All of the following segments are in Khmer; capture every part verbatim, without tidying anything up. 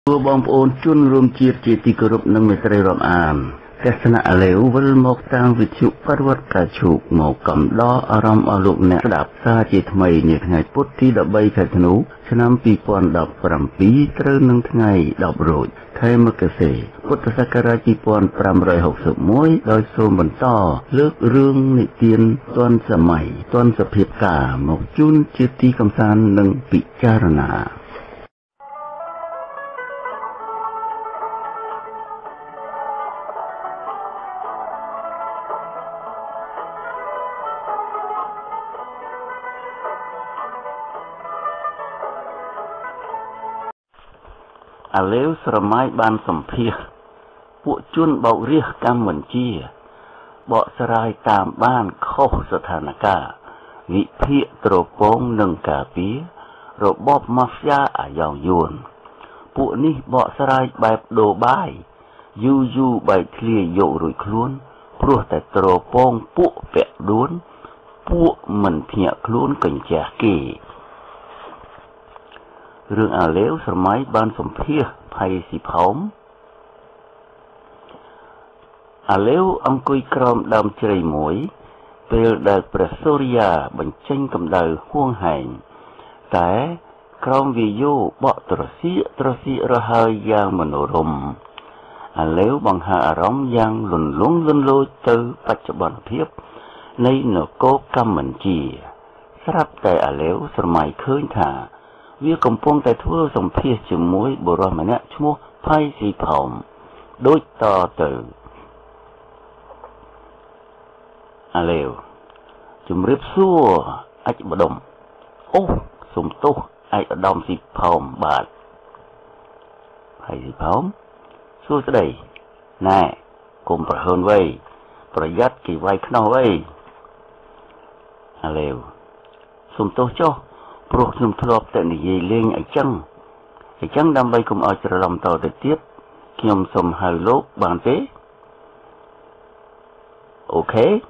ตัวบองโอนจุนรวมจีบจีติกรุบนังเมตรรอมอามแต่สนะเหลววัลมกตางวิจุปรวัตกาฉุกหมกำล้ออารมณ์อลุกเนสดับซาจิตไม่ในไงพุทธิดใบขธนูชนำปีปอนดับปรำปีเตรนังไงดับโรยไทยมกเสพุทธศักราชปีปอนปรำรอยหกสิบมวยโดยโซมบรรต่อเลิกเรื่องนิเตียนตอนสมัยตอนสเพียบกาหมกจุนจิตติคำสานนังปิจารณาอาเลวสรมัยบานสมเพียพวกจุนเบาเรียกกำเหมือนจี้เบาสลายตามบ้านเข้าสถานกาวิเพียตรโปงหนึ่งกาปีระบอบมาฟยาอายาวยวนพวกนี้เบาสลายแบบโดบายยูยูใบเคลียโยรุยคล้วนพวกแต่ตรโปงปุ๊แปะล้วนพวกมันเพียคล้วนกันแจกเกเรื่องอาเลวสมัยบานสมเพียภัยสิพอมอาเลวอังกุยกรอมดำเจริญหมวยเปลดาประโซริยาบัญเชงกำดาวห่วงแห่งแต่กรอมวิโยเบาตรสีตรสีระหายยางมโนรมอาเลวบังหาอารมณ์ยังหลุนลุงลุนโลยเตอปัจจุบันเพียบในหนโกกำมันจีสรับแต่อาเลวสมัยเคยถ่าวิกำปงแต่ทั่วสมเพียจมวยโบราณเนี่ยชั่วไพ่สีผอมโดยต่อเติมอาเลวจุมริบซัวไอ้บดมโอ้สมตุไอ้ดอมสีผอมบาดไพ่สีผอมสู้จะได้แน่กลมประเฮินไว้ประยัดกี่ไว้ขนเอาไว้อาเลวสมตุจ้าพวกนุ่มทลบแต่ในเยี่ยงไอ้จังไอ้จังดำใบกุมเอาจะลำต่อแต่เทียบขยมสมหายโลกบางเต้โอเค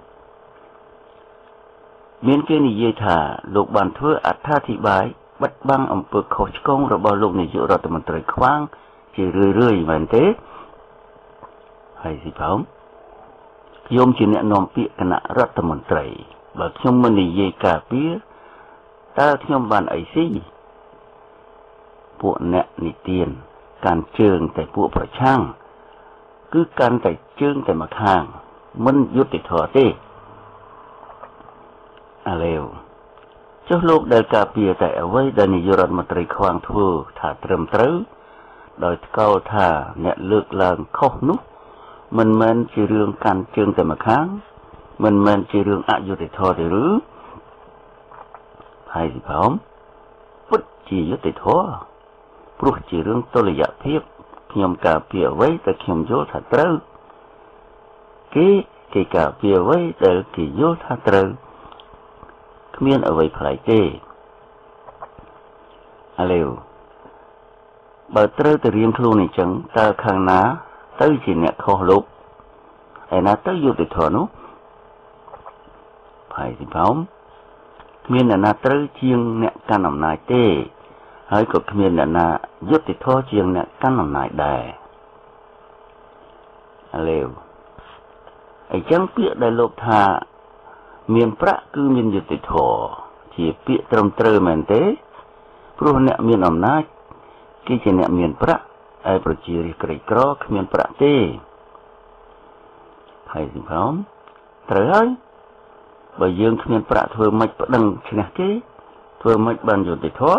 เมียนเกนิเยธาโลกบานเพื่ออัตถาธิบายบัดบังอำเภอโคชกงระบาโลกในยุโรปมันตรคว้างจีเรื่อยๆมันเต้ให้สิพร้อมขยมจีเนนอมเปียคณะรัฐมนตรีบัดขยมมันในเยกาเปียตาขยมบานไอซี่พวกเนนิเตียนการเชิงแต่พวกประช่างคือการแต่เชิงแต่มาข้างมันยุติธรรมเต้อาเลวเจ้าโลกได้กาเปียแต่เอาไว้ดานิยรัฐมนตรีควางทั่วถ้าเตรียมตรึโดยเก้าท่าเนี่ยเลือกลางเข้านุมันเหมือนจีเรื่องการเชิงแต่มาข้างมันเหมือนจีเรื่องอายุติธรรมหรือให้สิพร้อมพุทธิยุติธรรมปลุกจีเรื่องตัวระยะเพียบขยมกาเปียไว้แต่ขยมโยธาตรึเกเกกาเปียไว้แต่เกโยธาตรึขมิ้นเอาไว้พลายเจอาเลวบาตรึแต่เรียมครูในจังตาข้างหน้าตื้อจีเนี่ยเขาลุกไอ้น่าตื้อยุติธรรมนุให้สิพร้อมขมิ้นน่ะนาตรึเชียงเนี่ยการนำนายเต้ให้กับขมิ้นน่ะนายุติธรรมเชียงเนี่ยการนำนายได้อาเลวไอ้จังเปียได้โลกธาเมียนพระคือเมียนยุติธรรมที่เปียตรมเตอร์แมนเต้เพราะเนี่ยเมียนอำนาจกี่จะเนี่ยเมียนพระไอ้ประจีริกริกรอกเมียนพระเต้ให้สิพร้อมเตอร์บ่យើងគ្មានប្រាក់ធ្វើមិនប្តឹងឈ្នះគេធ្វើមិនបានយុត្តិធម៌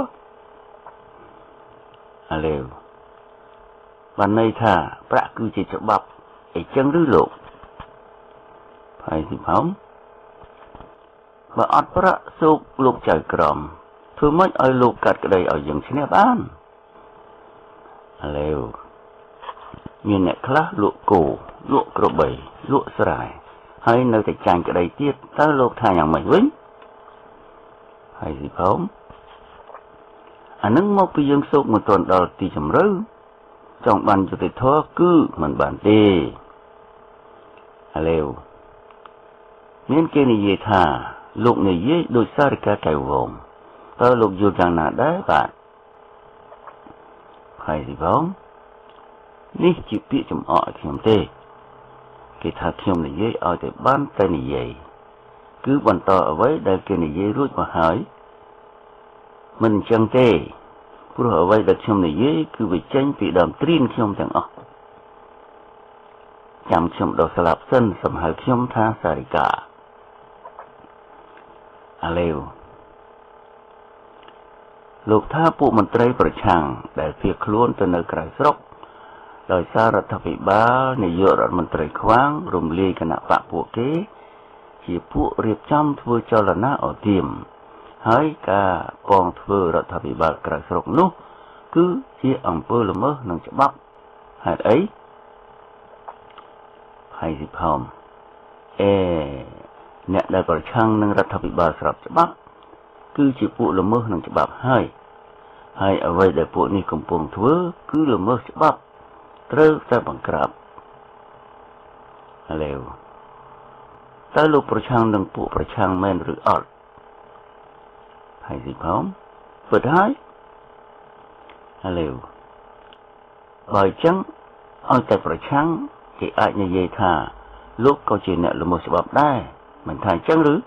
អាលេវបានន័យថាប្រាក់គឺជាច្បាប់អីចឹងឬលោកហើយសិផោមបើអត់ប្រាក់សូកលោកចៅក្រមធ្វើមិនឲ្យលោកកាត់ក្តីឲ្យយើងឈ្នះបានអាលេវមានអ្នកខ្លះលក់គោលក់ក្របីលក់ស្រែហើយនៅតែចាញ់ក្តីទៀតតើលោកថាយ៉ាងម៉េចវិញហើយសិផោមអានឹងមកពីយើងសូកមិនទាន់ដល់ទីជម្រៅចង់បានយុត្តិធម៌គឺមិនបានទេអាលេវមានគេនិយាយថាលោកនិយាយដោយសារការកែវងតើលោកយល់យ៉ាងណាដែរបាទ hay gì không នេះជាពាក្យចំអកឲ្យខ្ញុំទេគេថាខ្ញុំនិយាយឲ្យតែបានតែនិយាយគឺបន្តអ្វីដែលគេនិយាយរួចមកហើយមិនអញ្ចឹងទេព្រោះអ្វីដែលខ្ញុំនិយាយគឺវាចេញពីដើមត្រៀនខ្ញុំទាំងអស់ចាំខ្ញុំដល់ស្លាប់សិនសំហៅខ្ញុំថាសារិកាអាឡេវលោកថាពួកមន្ត្រីប្រឆាំងដែលភៀសខ្លួនទៅនៅក្រៅស្រុកដោយសាររដ្ឋាភិបាលនាយករដ្ឋមន្ត្រីខ្វាងរំលាយគណៈបកពួកគេជាពួករៀបចំធ្វើចលនាអធិមហើយការកងធ្វើរដ្ឋាភិបាលក្រៅស្រុកនោះគឺជាអំពើល្មើសនឹងច្បាប់ហេតុអីហើយសិផោមអេអ្នកដែលប្រឆាំងនឹងរដ្ឋាភិបាលស្របច្បាប់គឺជាពួកល្មើសនឹងច្បាប់ហើយហើយអ្វីដែលពួកនេះកំពុងធ្វើគឺល្មើសច្បាប់ត្រូវតែបង្ក្រាបឥឡូវតើលោកប្រឆាំងនឹងពួកប្រឆាំងមែនឬអត់ហើយសិផោមពិតហើយឥឡូវបើអញ្ចឹងឲ្យតែប្រឆាំងគេអាចនិយាយថាលោកក៏ជាអ្នកល្មើសច្បាប់ដែរមិនថាអញ្ចឹងឬ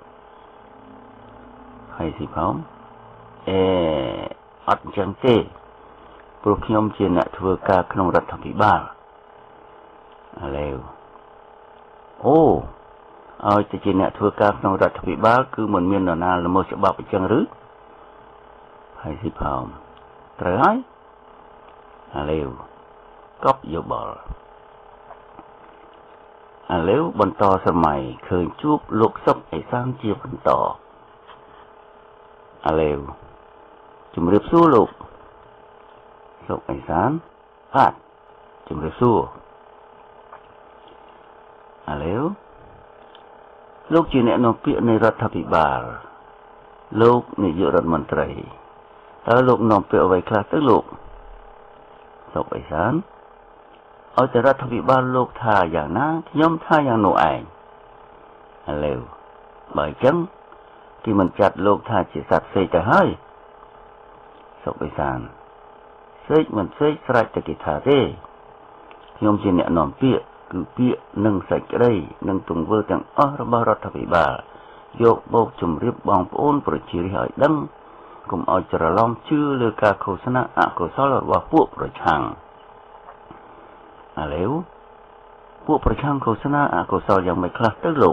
ហើយសិផោមអេអត់អញ្ចឹងទេព្រោះខ្ញុំជាអ្នកធ្វើការក្នុងរដ្ឋាភិបាលឥឡូវអូឲ្យតែជាអ្នកធ្វើការក្នុងរដ្ឋាភិបាលគឺមិនមាននរណាល្មើសច្បាប់អញ្ចឹងឬហើយសិផោមត្រូវហើយឥឡូវកប់យោបល់ឥឡូវបន្តសម័យឃើញជួបលោកសុកអេសានជាបន្តឥឡូវជំរាបសួរលោកសុកអេសានបាទជំរាបសួរឥឡូវលោកជាអ្នកនាំពាក្យនៃរដ្ឋាភិបាលលោកនាយករដ្ឋមន្ត្រីតើលោកនាំពាក្យអ្វីខ្លះទៅលោកសុកអេសានឲ្យតែរដ្ឋាភិបាលលោកថាយ៉ាងណាខ្ញុំថាយ៉ាងនោះឯងឥឡូវបើអញ្ចឹងគេមិនចាត់លោកថាជាសត្វសេកទៅហើយសុកអេសានសេកមិនសេកស្រេចតែគេថាទេខ្ញុំជាអ្នកនាំពាក្យគឺពាក្យនិងសេចក្តីនិងទង្វើទាំងអស់របស់រដ្ឋាភិបាលយកបោកជម្រាបបងប្អូនប្រជារាស្ត្រឲ្យដឹងកុំឲ្យច្រឡំជឿលើការឃោសនាអកុសលរបស់ពួកប្រឆាំងឥឡូវពួកប្រឆាំងឃោសនាអកុសលយ៉ាងម៉េចខ្លះទៅលោក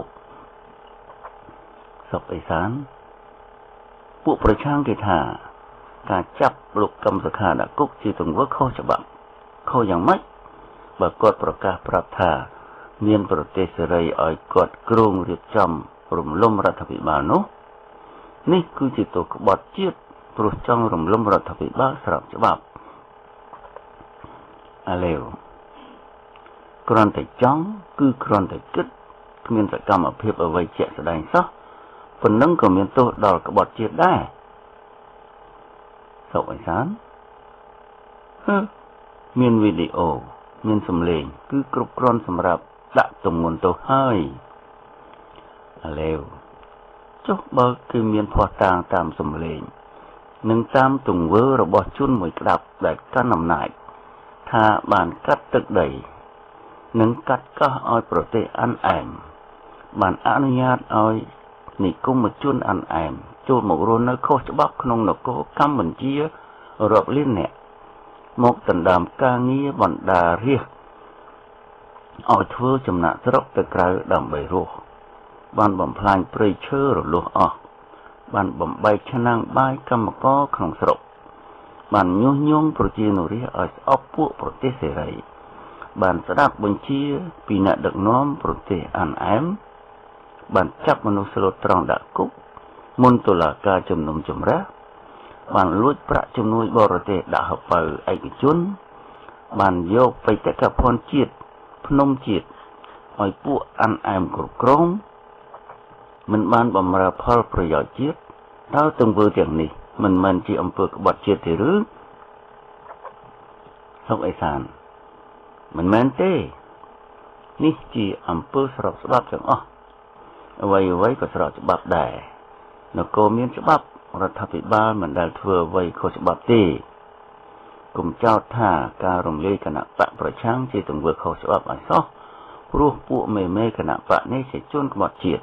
សុកអេសានពួកប្រឆាំងគេថាការចាប់លោកកឹមសុខាដាក់គុកជាទង្វើខុសច្បាប់ខុសយ៉ាងម៉េចបើគាត់ប្រកាសប្រាប់ថាមានប្រទេសសេរីឲ្យគាត់គ្រោងរៀបចំរំលំរដ្ឋាភិបាលនោះនេះគឺជាទោសក្បត់ជាតិព្រោះចង់រំលំរដ្ឋាភិបាលស្របច្បាប់ឥឡូវគ្រាន់តែចង់គឺគ្រាន់តែគិតគ្មានសកម្មភាពអ្វីជាក់ស្ដែងសោះប៉ុណ្ណឹងក៏មានទោសដល់ក្បត់ជាតិដែរសុកអេសានហឺមានវីដេអូមានសំឡេងគឺគ្រប់គ្រាន់សម្រាប់ដាក់ទម្ងន់ទោសហើយឥឡូវចុះបើគឺមានភស្តុតាងតាមសំឡេងនិងតាមទង្វើរបស់ជនមួយក្តាប់ដែលកាន់អំណាចថាបានកាត់ទឹកដីនិងកាត់កោះឲ្យប្រទេសអានអែមបានអនុញ្ញាតឲ្យនិគមជនអានអែមចូលមករស់នៅខុសច្បាប់ក្នុងនគរកម្ពុជារាប់លានអ្នកមកដណ្ដើមការងារបណ្ដារាស្ត្រឲ្យធ្វើចំណាក់ស្រុកទៅក្រៅដើម្បីរស់បានបំផ្លាញព្រៃឈើរលស់អស់បានបំបែកឆ្នាំងបាយកម្មករក្នុងស្រុកបានញុះញង់ប្រជានុរាស្ត្រឲ្យស្អប់ពួកប្រទេសសេរីបានស្ដាប់បញ្ជាពីអ្នកដឹកនាំប្រទេសអានអែមបានចាប់មនុស្សស្លូតត្រង់ដាក់គុកមុនតុលាការជំនុំជម្រះបានលួចប្រាក់ជំនួយបរទេសដាក់ហបៅឯកជនបានយកបេតិកភណ្ឌជាតិភ្នំជាតិឲ្យពួកអានអែមគ្រប់គ្រងមិនបានបម្រើផលប្រយោជន៍ជាតិតើទង្វើទាំងនេះមិនមែនជាអំពើក្បត់ជាតិទេឬសុកអេសានមិនមែនទេនេះជាអំពើស្របច្បាប់ទាំងអស់អ្វីអ្វីក៏ស្របច្បាប់ដែរនគរមានច្បាប់រដ្ឋាភិបាលមិនដែលធ្វើអ្វីខុសច្បាប់ទេកុំចោទថាការរំលាយគណៈបកប្រឆាំងជាទង្វើខុសច្បាប់ឲ្យសោះព្រោះពួកមេមេគណៈបកនេះជាជនក្បត់ជាតិ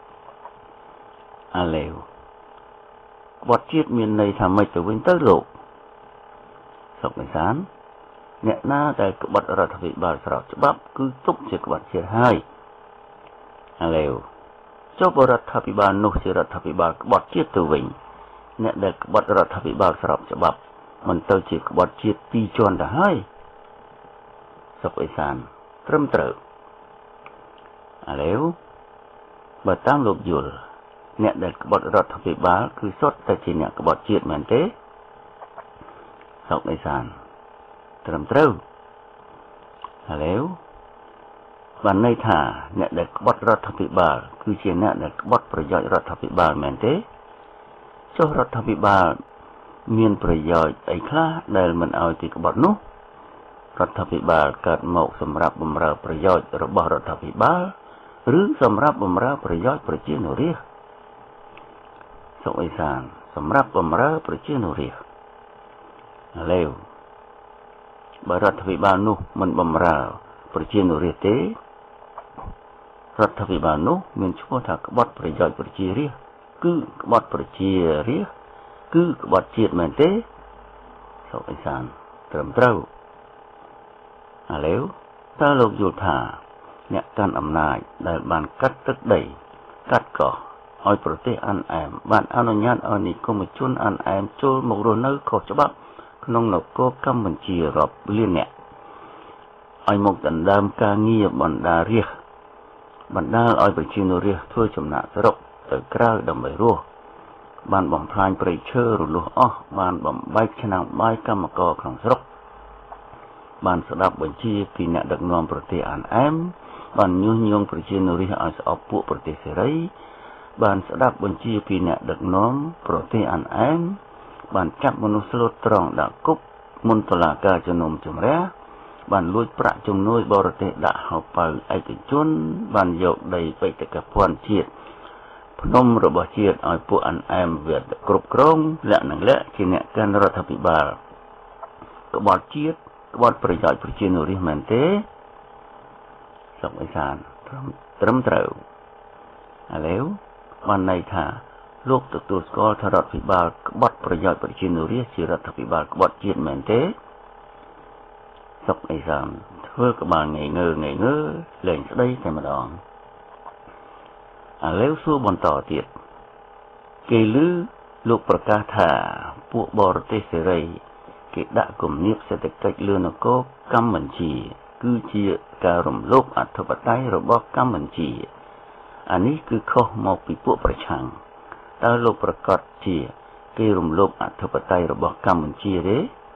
អាឡេវក្បត់ជាតិមានន័យថាម៉េចទៅវិញទៅលោកសុកនិសានអ្នកណាដែលក្បត់រដ្ឋាភិបាលស្របច្បាប់គឺទុកជាក្បត់ជាតិហើយអាឡេវចុះរដ្ឋាភិបាលនោះជារដ្ឋាភិបាលក្បត់ជាតិទៅវិញអ្នកដែលក្បត់រដ្ឋាភិបាលស្របច្បាប់មិនទៅជាក្បត់ជាតិពីរជាន់ទៅហើយសុកអេសានត្រឹមត្រូវអាឡេវបើតាមលោកយល់អ្នកដែលក្បត់រដ្ឋាភិបាលគឺសុទ្ធតែជាអ្នកក្បត់ជាតិមែនទេសុកអេសានត្រឹមត្រូវអាឡេវបានន័យថាអ្នកដែលក្បត់រដ្ឋាភិបាលគឺជាអ្នកដែលក្បត់ប្រយោជន៍រដ្ឋាភិបាលមែនទេចុះរដ្ឋាភិបាលមានប្រយោជន៍អីខ្លះដែលមិនឲ្យទីក្បត់នោះរដ្ឋាភិបាលកើតមកសម្រាប់បម្រើប្រយោជន៍របស់រដ្ឋាភិបាលឬសម្រាប់បម្រើប្រយោជន៍ប្រជានុរាស្ត្រសុកអេសានសម្រាប់បម្រើប្រជានុរាស្ត្រអាឡេវបើរដ្ឋាភិបាលនោះមិនបម្រើប្រជានុរាស្ត្រទេរដ្ឋាភិបាលនោះមានឈ្មោះថាក្បត់ប្រយោជន៍ប្រជារាស្ត្រគឺក្បត់ប្រជារាស្ត្រគឺក្បត់ជាតិមែនទេសុកអេសានត្រឹមត្រូវអាឡេវតើលោកយល់ថាអ្នកកាន់អំណាចដែលបានកាត់ទឹកដីកាត់កោះឲ្យប្រទេសអានអែមបានអនុញ្ញាតឲ្យនិគមជនអានអែមចូលមករស់នៅខុសច្បាប់ក្នុងនគរកម្ពុជារាប់លានអ្នកឲ្យមកដណ្ដើមការងារបណ្ដារាស្ត្របណ្ដាលឲ្យប្រជានុរាស្ត្រធ្វើចំណាកស្រុកទៅក្រៅដើម្បីរស់បានបំផ្លាញព្រៃឈើរលុះអស់បានបំបែកឆ្នាំងបាយកម្មករក្នុងស្រុកបានស្ដាប់បញ្ជាពីអ្នកដឹកនាំប្រទេសអានអែមបានញុះញង់ប្រជានុរាស្ត្រឲ្យស្អប់ពួកប្រទេសសេរីបានស្ដាប់បញ្ជាពីអ្នកដឹកនាំប្រទេសអានអែមបានចាប់មនុស្សស្លូតត្រង់ដាក់គុកមុនតុលាការជំនុំជម្រះបានលួចប្រាក់ជំនួយបរទេសដាក់ហៅប៉ៅឯកជនបានយកដីបេតិកភណ្ឌជាតិភ្នំរបស់ជាតិឲ្យពួកអានអែមវាគ្រប់គ្រងលក្ខណៈលក្ខជាអ្នកកាន់រដ្ឋាភិបាលក្បត់ជាតិក្បត់ប្រយោជន៍ប្រជានុរាស្ត្រមែនទេសុកអេសានត្រឹមត្រូវឥឡូវបានន័យថាលោកទទួលស្គាល់ថារដ្ឋាភិបាលក្បត់ប្រយោជន៍ប្រជានុរាស្ត្រជារដ្ឋាភិបាលក្បត់ជាតិមែនទេសុកអេសានធ្វើក្បាលងើងើងើងើលែងស្ដីតែម្ដងឥឡូវសួរបន្តទៀតគេឮលោកប្រកាសថាពួកបរទេសសេរីគេដាក់គំនាបសេដ្ឋកិច្ចលើនគរកម្ពុជាគឺជាការរំលោភអធិបតេយ្យរបស់កម្ពុជាអានេះគឺខុសមកពីពួកប្រឆាំងតើលោកប្រកាសជាគេរំលោភអធិបតេយ្យរបស់កម្ពុជាទេ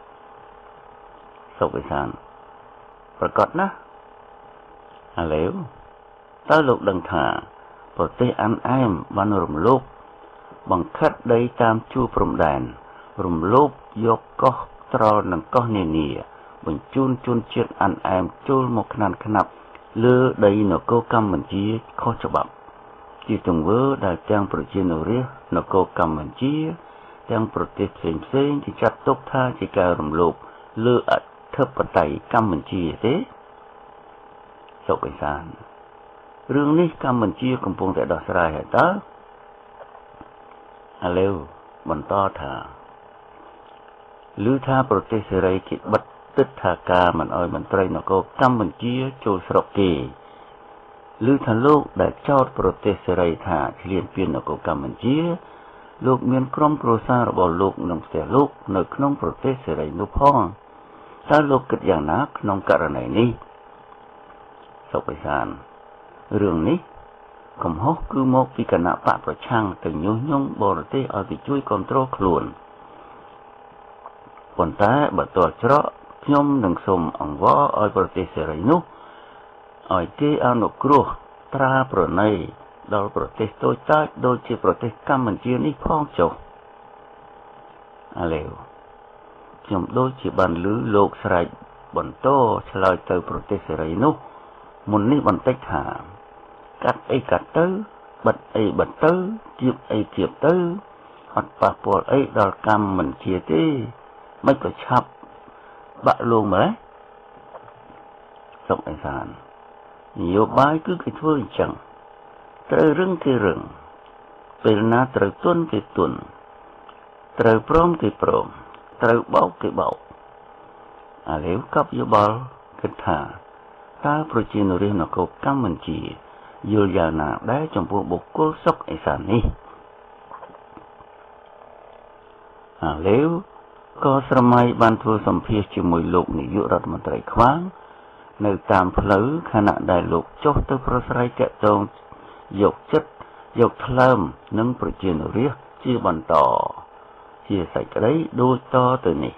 សុកអេសានប្រកាសណាឥឡូវតើលោកដឹងថាប្រទេសអានអែមបានរំលោភបង្ខិតដីតាមជួរព្រំដែនរំលោភយកកោះត្រល់និងកោះនានាបញ្ជូនជនជាតិអានអែមចូលមកខ្នាតខ្នាប់លើដីនគរកម្ពុជាខុសច្បាប់ជាទង្វើដែលទាំងប្រជានុរាស្ត្រនគរកម្ពុជាទាំងប្រទេសផ្សេងផ្សេងគេចាត់ទុកថាជាការរំលោភលើអធិបតេយ្យកម្ពុជាទេសុកអេសានរឿងនេះកម្ពុជាកំពុងតែដោះស្រាយហើយតើឥឡូវបន្តថាឮថាប្រទេសសេរីគេបិទទិដ្ឋាការមិនអោយមន្ត្រីនគរកម្ពុជាចូលស្រុកគេឮថាលោកដែលចោទប្រទេសសេរីថាឈ្លានពាននគរកម្ពុជាលោកមានក្រុមគ្រួសាររបស់លោកនិងផ្ទះលោកនៅក្នុងប្រទេសសេរីនោះផងតើលោកគិតយ៉ាងណាក្នុងករណីនេះសុកអេសានរឿងនេះកំហុសគឺមកពីគណៈបកប្រឆាំងទៅញុះញង់បរទេសឲ្យទៅជួយគ្រប់គ្រងខ្លួនប៉ុន្តែបើតើច្រកខ្ញុំនឹងសូមអង្វរឲ្យប្រទេសសេរីនោះឲ្យគេអនុគ្រោះត្រាប្រណីដល់ប្រទេសតូចតាចដូចជាប្រទេសកម្ពុជានេះផងចុះឥឡូវខ្ញុំដូចជាបានឮលោកស្រែកបន្តឆ្លើយទៅប្រទេសសេរីនោះមុននេះបន្តិចថាកាត់អីកាត់ទៅបិទអីបិទទៅជៀបអីជៀបទៅអត់ប៉ះពាល់អីដល់កម្ពុជាទេមិនក៏ឆាប់បាក់លងម្ល៉េះសុកអេសាននយោបាយគឺគេធ្វើអញ្ចឹងត្រូវរឹងគេរឹងពេលណាត្រូវទន់គេទន់ត្រូវព្រមគេព្រមត្រូវបោកគេបោកអាលេវកប់យោបល់គិតថាតើប្រជានុរាស្ត្រនគរកម្ពុជាយល់យ៉ាងណាដែរចំពោះបុគ្គលសុកអេសាននេះអាលេវក៏ស្រមៃបានធ្វើសម្ភាសជាមួយលោកនាយករដ្ឋមន្ត្រីខ្វាងនៅតាមផ្លូវខណៈដែលលោកចុះទៅប្រស្រ័យតាក់ទងយកចិត្តយកថ្លើមនឹងប្រជានុរាស្ត្រជាបន្តជាសេចក្តីដូចតទៅនេះ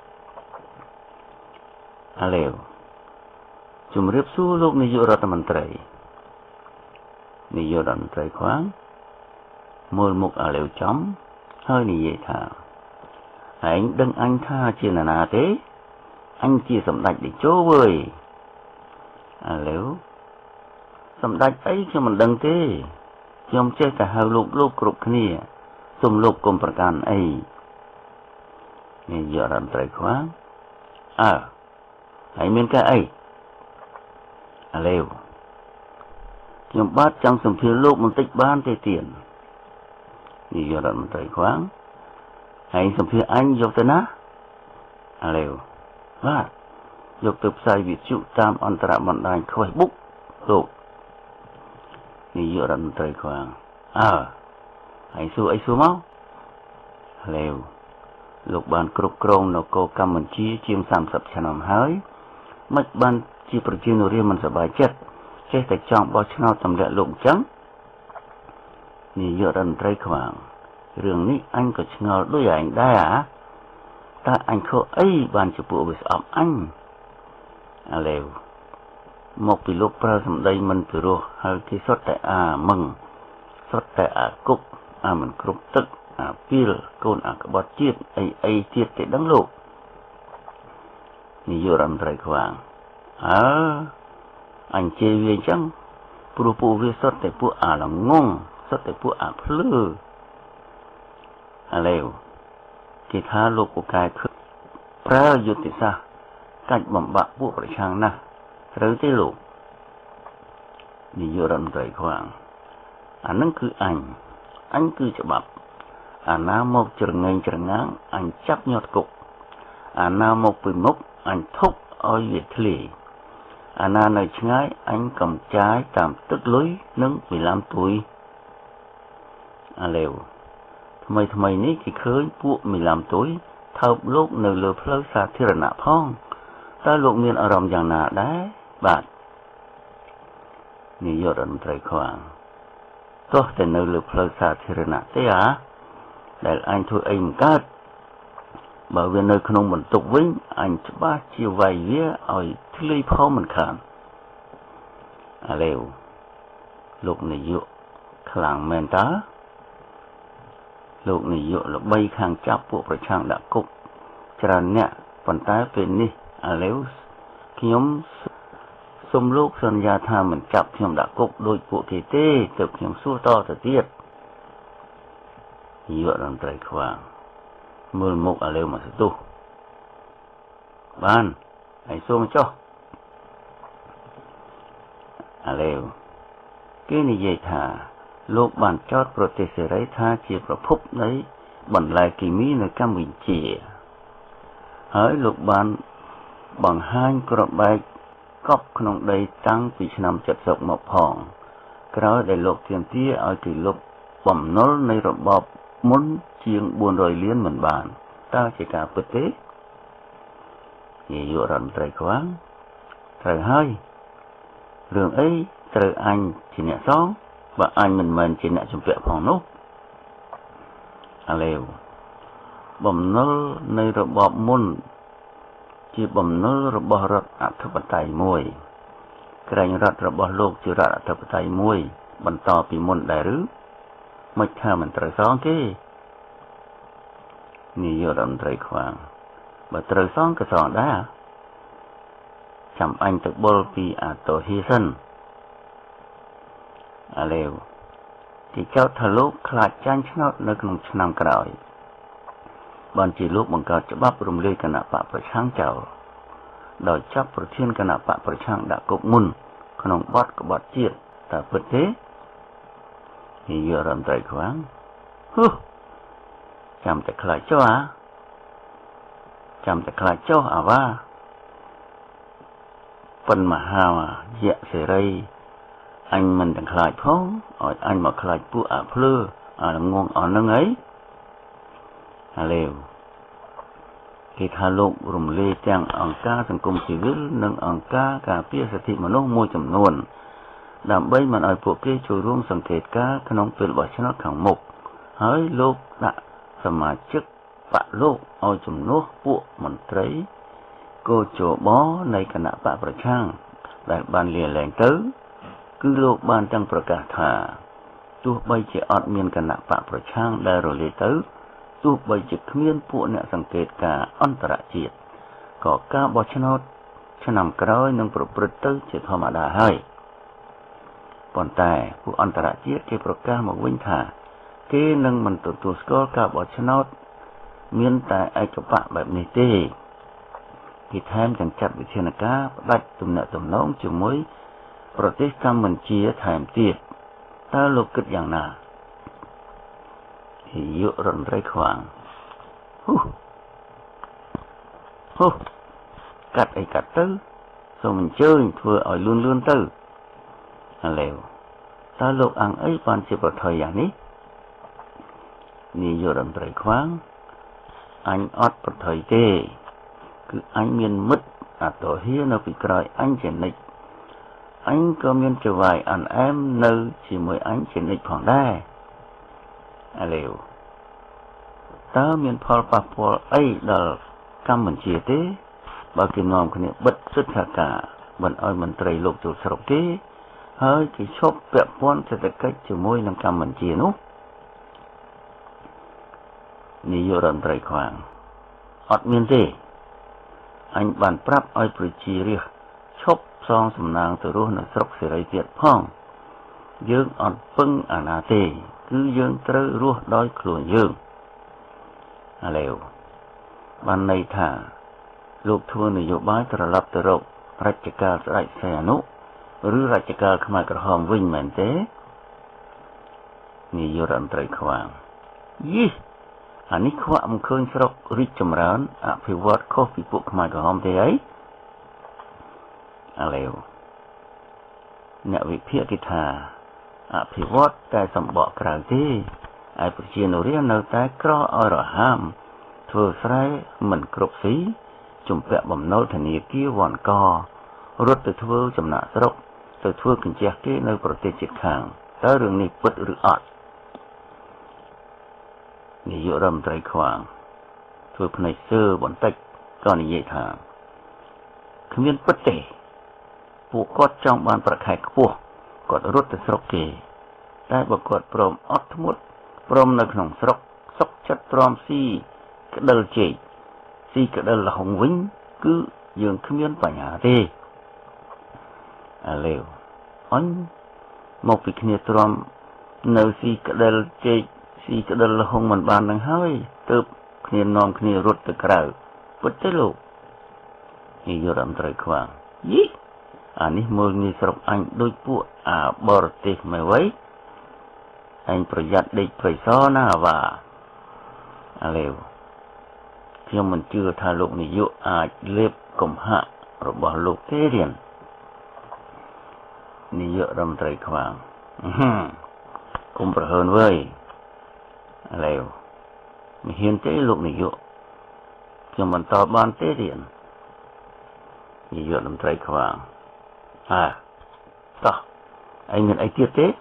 អាឡេវជំរាបសួរលោកនាយករដ្ឋមន្ត្រីនាយករដ្ឋមន្ត្រីខ្វាងមើលមុខអាឡេវចំហើយនិយាយថាឯងដឹងអញថាជានរណាទេអញជាសម្ដេចតេជោវើយអាឡេវសម្ដេចអីខ្ញុំមិនដឹងទេខ្ញុំចេះតែហៅលោកលោកគ្រប់គ្នាសូមលោកកុំប្រកាន់អីនាយករដ្ឋមន្ត្រីខ្វាងអើហើយមានការអីអាឡេវខ្ញុំបាទចង់សម្ភាសន៍លោកបន្តិចបានទេទៀតនាយករដ្ឋមន្ត្រីខ្វាងហើយសម្ភាសន៍អញយកទៅណាអាឡេវបាទយកទៅផ្សាយវិទ្យុតាមអន្តរបណ្ដាញ Facebook លោកនាយករដ្ឋមន្ត្រីខ្វាងអើហើយសួរអីសួរមកអាឡេវលោកបានគ្រប់គ្រងនគរកម្ពុជាជាងសាមសិបឆ្នាំហើយមិនបានជាប្រជានុរាស្ត្រមិនសប្បាយចិត្តចេះតែចង់បោះឆ្នោតទម្លាក់លោកអញ្ចឹងនាយករដ្ឋមន្ត្រីខ្វាងរឿងនេះអញក៏ឆ្ងល់ដូចឯងដែរអាតើអញខុសអីបានជាពួកវាស្អប់អញអាឡេវមកពីលោកប្រើសម្ដីមិនពិរោះហើយគេសុទ្ធតែអាមឹងសុទ្ធតែអាគុកអាមិនគ្រប់ទឹកអាពីលកូនអាក្បត់ជាតិអីអីទៀតទេដឹងលោកនាយករដ្ឋមន្ត្រីខ្វាងអើអញជេរវាអញ្ចឹងព្រោះពួកវាសុទ្ធតែពួកអាល្ងងសុទ្ធតែពួកអាភ្លឺអាឡេវគេថាលោកពូកែខឹកប្រើយុទ្ធសាស្ត្រកាច់បំបាក់ពួកប្រឆាំងណាស់ត្រូវទេលោកនាយករដ្ឋមន្ត្រីខ្វាងអានឹងគឺអញអញគឺច្បាប់អាណាមកច្រងែងច្រងាងអញចាប់ញាត់គុកអាណាមកពីមុខអញធប់ឲ្យវាធ្លាយអាណានៅឆ្ងាយអញកំចាយតាមទឹកលុយនិងវិឡាមទួយអាឡេវថ្មីថ្មីនេះគេឃើញពួកមីឡាំទុយថើបលោកនៅលើផ្លូវសាធារណៈផងតើលោកមានអារម្មណ៍យ៉ាងណាដែរបាទនាយករដ្ឋមន្ត្រីខ្វាងទោះតែនៅលើផ្លូវសាធារណៈទេអាដែលអញធ្វើអីមិនកើតបើវានៅក្នុងបន្ទប់វិញអញច្បាស់ជាវាយវាឲ្យធ្លាយផងមិនខានអាឡេវលោកនាយកខ្លាំងមែនតើលោកនាយកល្បីខាងចាប់ពួកប្រឆាំងដាក់គុកច្រើនអ្នកប៉ុន្តែពេលនេះអាឡេវខ្ញុំសូមលោកសន្យាថាមិនចាប់ខ្ញុំដាក់គុកដោយពួកគេទេទើបខ្ញុំសួរតទៅទៀតនាយករដ្ឋមន្ត្រីខ្វាងមើលមុខអាឡេវមកស្ទុះបានហើយសូមចុះអាឡេវគេនិយាយថាលោកបានចោទប្រទេសសេរីថាជាប្រភពនៃបន្លែគីមីនៅកម្ពុជាហើយលោកបានបង្ហាញក្របបែកកប់ក្នុងដីតាំងពីឆ្នាំเจ็ดสิบមកផងក្រោយដែលលោកទាមទារឲ្យគេលុបបំណុលនៃរបបមុនជាងបួនរយលានមិនបានតើជាការពិតទេនាយករដ្ឋមន្ត្រីខ្វាងត្រូវហើយរឿងអីត្រូវអញជាអ្នកសងបើអញមិនមែនជាអ្នកជំពាក់ផងនោះអាឡេវបំណុលនៃរបបមុនជាបំណុលរបស់រដ្ឋអធិបតេយ្យមួយក្រែងរដ្ឋរបស់លោកជារដ្ឋអធិបតេយ្យមួយបន្តពីមុនដែរឬមិនថាមិនត្រូវសងទេនាយករដ្ឋមន្ត្រីខ្វាងបើត្រូវសងក៏សងដែរចាំអញទៅបុលពីអាតូហ៊ីសិនអាឡេវគេចោទថាលោកខ្លាចចាញ់ឆ្នោតនៅក្នុងឆ្នាំក្រោយបានជាលោកបង្កើតច្បាប់រំលាយគណៈបកប្រឆាំងចោលដោយចាប់ប្រធានគណៈបកប្រឆាំងដាក់គុកមុនក្នុងបទក្បត់ជាតិតើពិតទេនាយករដ្ឋមន្ត្រីខ្វាំងហឺចាំតែខ្លាចចុះអាចាំតែខ្លាចចុះអាវ៉ាប៉ុនមហាយៈសេរីអញមិនទាំងខ្លាចផងឲ្យអញមកខ្លាចពួកអាភ្លើអាល្ងងអស់នឹងអីអាលេវគេថាលោករំលែកទាំងអង្គការសង្គមស៊ីវិលនិងអង្គការការពារសិទ្ធិមនុស្សមួយចំនួនដើម្បីមិនឲ្យពួកគេចូលរួមសង្កេតការណ៍ក្នុងពេលបោះឆ្នោតខាងមុខហើយលោកដាក់សមាជិកបកលោកឲ្យជំនួសពួកមន្ត្រីកោជបនៃគណៈបកប្រឆាំងដែលបានលាលែងទៅគឺលោកបានទាំងប្រកាសថាទោះបីជាអត់មានគណៈបកប្រឆាំងដែលរលាយទៅទោះបីជាគ្មានពួកអ្នកសង្កេតការណ៍អន្តរជាតិក៏ការបោះឆ្នោតឆ្នាំក្រោយនឹងប្រព្រឹត្តទៅជាធម្មតាហើយប៉ុន្តែពួកអន្តរជាតិគេប្រកាសមកវិញថាគេនឹងមិនទទួលស្គាល់ការបោះឆ្នោតមានតែឯកបកបែបនេះទេគេថែមទាំងចាត់វិធានការផ្ដាច់ទំនាក់ទំនងជាមួយប្រទេសកម្ពុជាថែមទៀតតើលោកគិតយ៉ាងណានាយករដ្ឋមន្ត្រីខ្វាំងហ៊ូហ៊ូកាត់អីកាត់ទៅសូមអញ្ជើញធ្វើឲ្យលឿនលឿនទៅឥឡូវតើលោកអង្គអីបានជាប្រថុយយ៉ាងនេះនាយករដ្ឋមន្ត្រីខ្វាំងអញអត់ប្រថុយទេគឺអញមានមិត្តអតហៀនៅពីក្រោយអញជានិច្ចអញក៏មានចវាយអានអែមនៅជាមួយអញជានិច្ចផងដែរឥឡូវតើមានផលប៉ះពាល់អីដល់កម្ពុជាទេបើគេនាំគ្នាបិទសិទ្ធិការមិនឲ្យមន្ត្រីលោកចូលស្រុកទេហើយគេឈប់ពាក់ព័ន្ធសេដ្ឋកិច្ចជាមួយនឹងកម្ពុជានោះនាយករដ្ឋមន្ត្រីខ្វាំងអត់មានទេអញបានប្រាប់ឲ្យប្រជារាស្ត្រឈប់ផ្សងសំណាងទៅរស់នៅស្រុកសេរីទៀតផងយើងអត់ពឹងអាណាទេគឺយើងត្រូវរស់ដោយខ្លួនយើងឥឡូវបានន័យថាលោកធ្វើនយោបាយត្រឡប់ទៅរករជ្ជកាលស្ដេចសីហនុឬរជ្ជកាលខ្មែរក្រហមវិញមែនទេនាយករដ្ឋមន្ត្រីខ្វាំងយីអានេះខ្វាក់មិនឃើញស្រុករីកចម្រើនអភិវឌ្ឍខុសពីពួកខ្មែរក្រហមទេអីឥឡូវអ្នកវិភាគគេថាអភិវឌ្ឍតែសម្បកក្រៅទេឯប្រជាជនរានៅតែក្រឲ្យរហាមធ្វើស្រែមិនគ្រប់ស៊ីជំពាក់បំណុលធនាគារវ៉ាន់ករត់ទៅធ្វើចំណាក់ស្រុកទៅធ្វើកញ្ចះគេនៅប្រទេសជិតខាងតើរឿងនេះពិតឬអត់នាយករដ្ឋមន្ត្រីខ្វាំងធ្វើភ្នែកសើបន្តិចក៏និយាយថាគ្មានពិតទេពួកគាត់ចង់បានប្រាក់ខែខ្ពស់គាត់រត់ទៅស្រុកគេតែបើគាត់ព្រមអត់ធ្មត់ព្រមនៅក្នុងស្រុកសុខចិត្តទ្រាំស៊ីក្តិលជែកស៊ីក្តិលលហុងវិញគឺយើងគ្មានបញ្ហាទេឥឡូវអញមកពីគ្នាទ្រាំនៅស៊ីក្តិលជែកស៊ីក្តិលលហុងមិនបាននឹងហើយទើបគ្នានាំគ្នារត់ទៅក្រៅពិតទេលោកនាយករដ្ឋមន្ត្រីខ្វាំងយីអានេះមើលងាយស្រុកអញដូចពួកអាបរទេសមិនវៃអញប្រយ័ត្នដេកព្រៃសណាអាវ៉ាឥឡូវខ្ញុំមិនជឿថាលោកនាយកអាចលេបកំហាក់របស់លោកទេរៀននាយករដ្ឋមន្ត្រីខ្វាំងគុំប្រហើនវើយឥឡូវមិនហ៊ានទេលោកនាយកខ្ញុំមិនតបបានទេរៀននាយករដ្ឋមន្ត្រីខ្វាំងអើតោះឯងមានអីទៀតទេឥ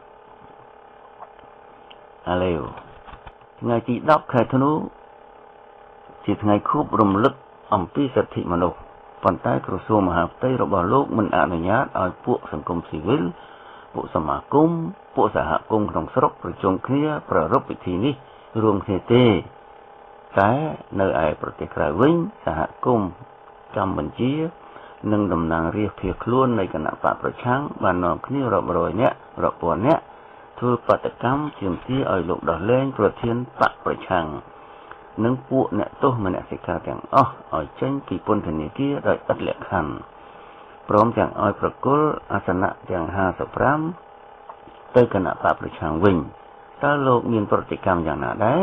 ឡូវថ្ងៃទីដប់ខែធ្នូជាថ្ងៃខួបរំលឹកអំពីសិទ្ធិមនុស្សប៉ុន្តែក្រសួងមហាផ្ទៃរបស់លោកមិនអនុញ្ញាតឲ្យពួកសង្គមស៊ីវិលពួកសមាគមពួកសហគមន៍ក្នុងស្រុកប្រជុំគ្នាប្រារព្ធពិធីនេះរួមគ្នាទេតែនៅឯប្រទេសក្រៅវិញសហគមន៍កម្ពុជានិងតំណាងរាស្ត្រភៀសខ្លួននៃគណៈបកប្រឆាំងបាននាំគ្នារាប់រយនាក់រាប់ពាន់នាក់ធ្វើបាតកម្មទាមទារឲ្យលោកដោះលែងប្រធានបកប្រឆាំងនិងពួកអ្នកទោសមនសិការទាំងអស់ឲ្យចេញពីពន្ធនាគារដោយឥតលក្ខខណ្ឌព្រមទាំងឲ្យប្រគល់អាសនៈទាំងห้าสิบห้าទៅគណៈបកប្រឆាំងវិញតើលោកមានប្រតិកម្មយ៉ាងណាដែរ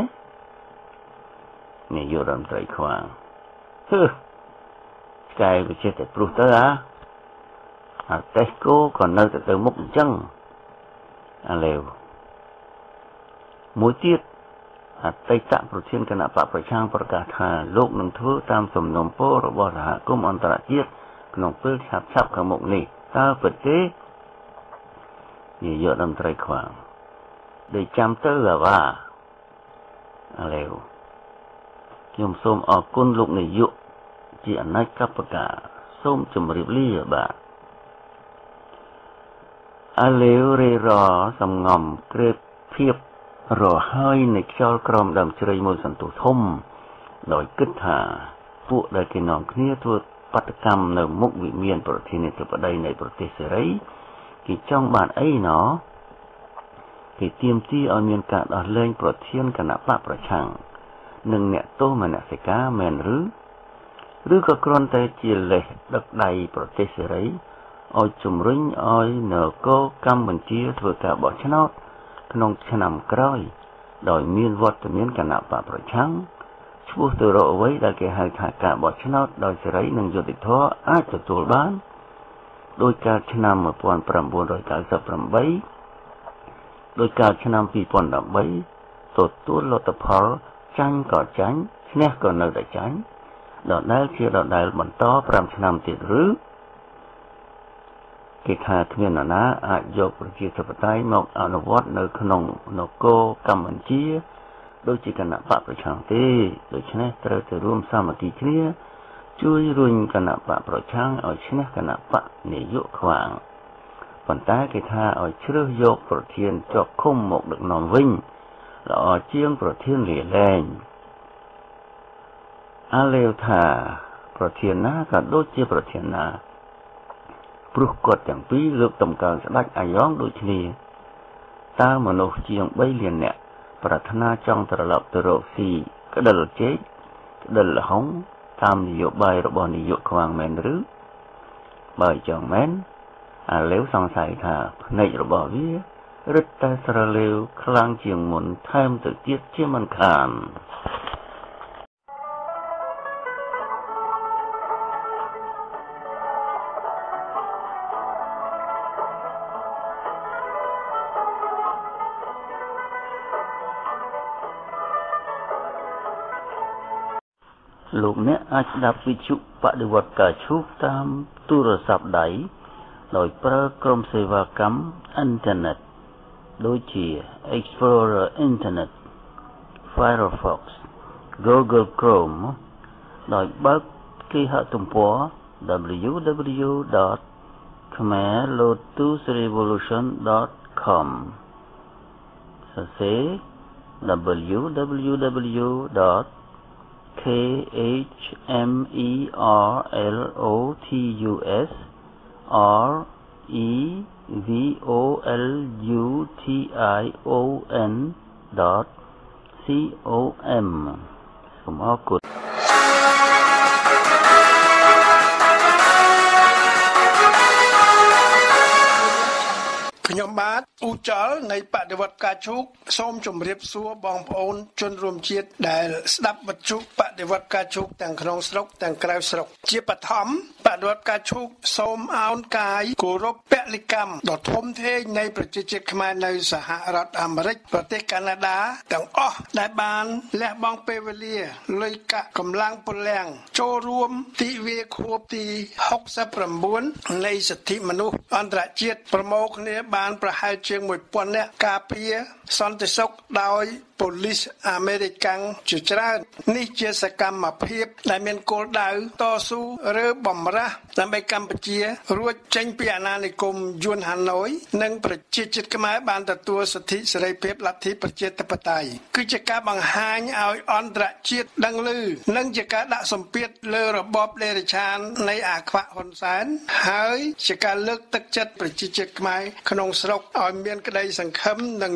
នាយករដ្ឋមន្ត្រីខ្វាងហឺស្កែវិចិត្រព្រោះទៅអាអាតេសកូក៏នៅតែទៅមុខអញ្ចឹងអាឡេវមួយទៀតអតីតប្រធានគណៈបកប្រឆាំងប្រកាសថាលោកនឹងធ្វើតាមសំណូមពររបស់សហគមន៍អន្តរជាតិក្នុងពេលឆាប់ឆាប់ខាងមុខនេះតើពិតទេនាយករដ្ឋមន្ត្រីខ្វាងដែលចាំទៅអាវ៉ាអាឡេវខ្ញុំសូមអរគុណលោកនាយកជាអនាគតប្រកាសូមជម្រាបលាបាទអាឡេវរេរសំងំក្រេបភាពរហើយនៃខ្យល់ក្រោមដើមជ្រៃមួយសន្ទុះធំដោយគិតថាពួកដែលគេនាំគ្នាធ្វើបាតកម្មនៅមុខវិមានប្រធានាធិបតីនៃប្រទេសសេរីគេចង់បានអីណោះគេទាមទារឲ្យមានការដោះលែងប្រធានគណៈបកប្រឆាំងនិងអ្នកទោសមនសិការមែនឬឬក៏គ្រាន់តែជាលេសដឹកដៃប្រទេសសេរីឲ្យជំរុញឲ្យនគរកម្ពុជាធ្វើការបោះឆ្នោតក្នុងឆ្នាំក្រោយដោយមានវត្តមានគណៈបកប្រឆាំងឈ្មោះទៅរកអ្វីដែលគេហៅថាការបោះឆ្នោតដោយសេរីនិងយុត្តិធម៌អាចទទួលបានដោយកាលឆ្នាំmột nghìn chín trăm chín mươi támដោយកាលឆ្នាំhai không một támទទួលលទ្ធផលចាញ់ក៏ចាញ់ឈ្នះក៏នៅតែចាញ់ដដែលជាដដែលបន្តfiveឆ្នាំទៀតឬគេថាគ្មាននរណាអាចយកប្រជាធិបតេយ្យមកអនុវត្តនៅក្នុងនគរកម្ពុជាដូចជាគណៈបកប្រឆាំងទេដូច្នេះត្រូវទៅរួមសាមគ្គីគ្នាជួយរុញគណៈបកប្រឆាំងឲ្យឈ្នះគណៈបកនាយកខ្វាងប៉ុន្តែគេថាឲ្យជ្រើសយកប្រធានជាប់ឃុំមកដឹកនាំវិញល្អជាងប្រធានលាលែងអាឡេវថាប្រធានណាក៏ដូចជាប្រធានណាព្រោះគាត់ទាំងពីរលើកតម្កើងស្ដេចអាយ៉ងដូចគ្នាតើមនុស្សជាង3លាននាក់ប្រាថ្នាចង់ត្រឡប់ទៅរកស៊ីក្តិលជែកក្តិលលហុងតាមនយោបាយរបស់នាយកខ្វាងមែនឬបើចង់មែនអាឡេវសង្ស័យថាភ្នែករបស់វារឹតតែស្រលេវខ្លាំងជាងមុនថែមទៅទៀតជាមិនខានលោកអ្នកអាចស្ដាប់វិទ្យុបដិវត្តការឈូសតាមទូរស័ព្ទដៃដោយប្រើក្រុមសេវាកម្មអ៊ីនធឺណិតដូចជា Explorer Internet, Firefox, Google Chrome ដោយបើកគេហទំព័រ w w w dot khmer lotus revolution dot com សរសេរ w w w dot k h m e r l o t u s r e v o l u t i o n dot com សូមអរគុណខ្ញុំបាទអ៊ូចលនៃបដិវត្តការជូកសូមជម្រាបសួរបងប្អូនជនរួមជាតិដែលស្ដាប់វិទ្យុបដិវត្តការជូកទាំងក្នុងស្រុកទាំងក្រៅស្រុកជាបឋមបដិវត្តការជូកសូមអោនកាយគោរពពលិកម្មដ៏ធំធេងនៃប្រជាជាតិខ្មែរនៅសហរដ្ឋអាមេរិកប្រទេសកាណាដាទាំងអស់ដែលបានលះបង់ពេលវេលាលុយកាក់កម្លាំងពលំចូលរួមទិវាខួបទីហុកសិប៩នៃសិទ្ធិមនុស្សអន្តរជាតិប្រមូលគ្នាបានប្រហែលជាងមួយពាន់នាក់ការពារសន្តិសុខដោយប៉ូលីសអាមេរិកជាច្រើននេះជាសកម្មភាពដែលមានគោលដៅតស៊ូឬបំរាស់ដើម្បីកម្ពុជារួចចេញពីអាណានិគមយួនហាណូយនិងប្រជាជាតិខ្មែរបានទទួលសិទ្ធិសេរីភាពលទ្ធិប្រជាធិបតេយ្យគឺជាការបង្ហាញឲ្យអន្តរជាតិដឹងឮនិងជាការដាក់សម្ពាធលើរបបលេរឆាននៃអាខ្វាក់ហ៊ុនសែនហើយជាការលើកទឹកចិត្តប្រជាជាតិខ្មែរក្នុងស្រុកឲ្យមានក្តីសង្ឃឹមនិងងើប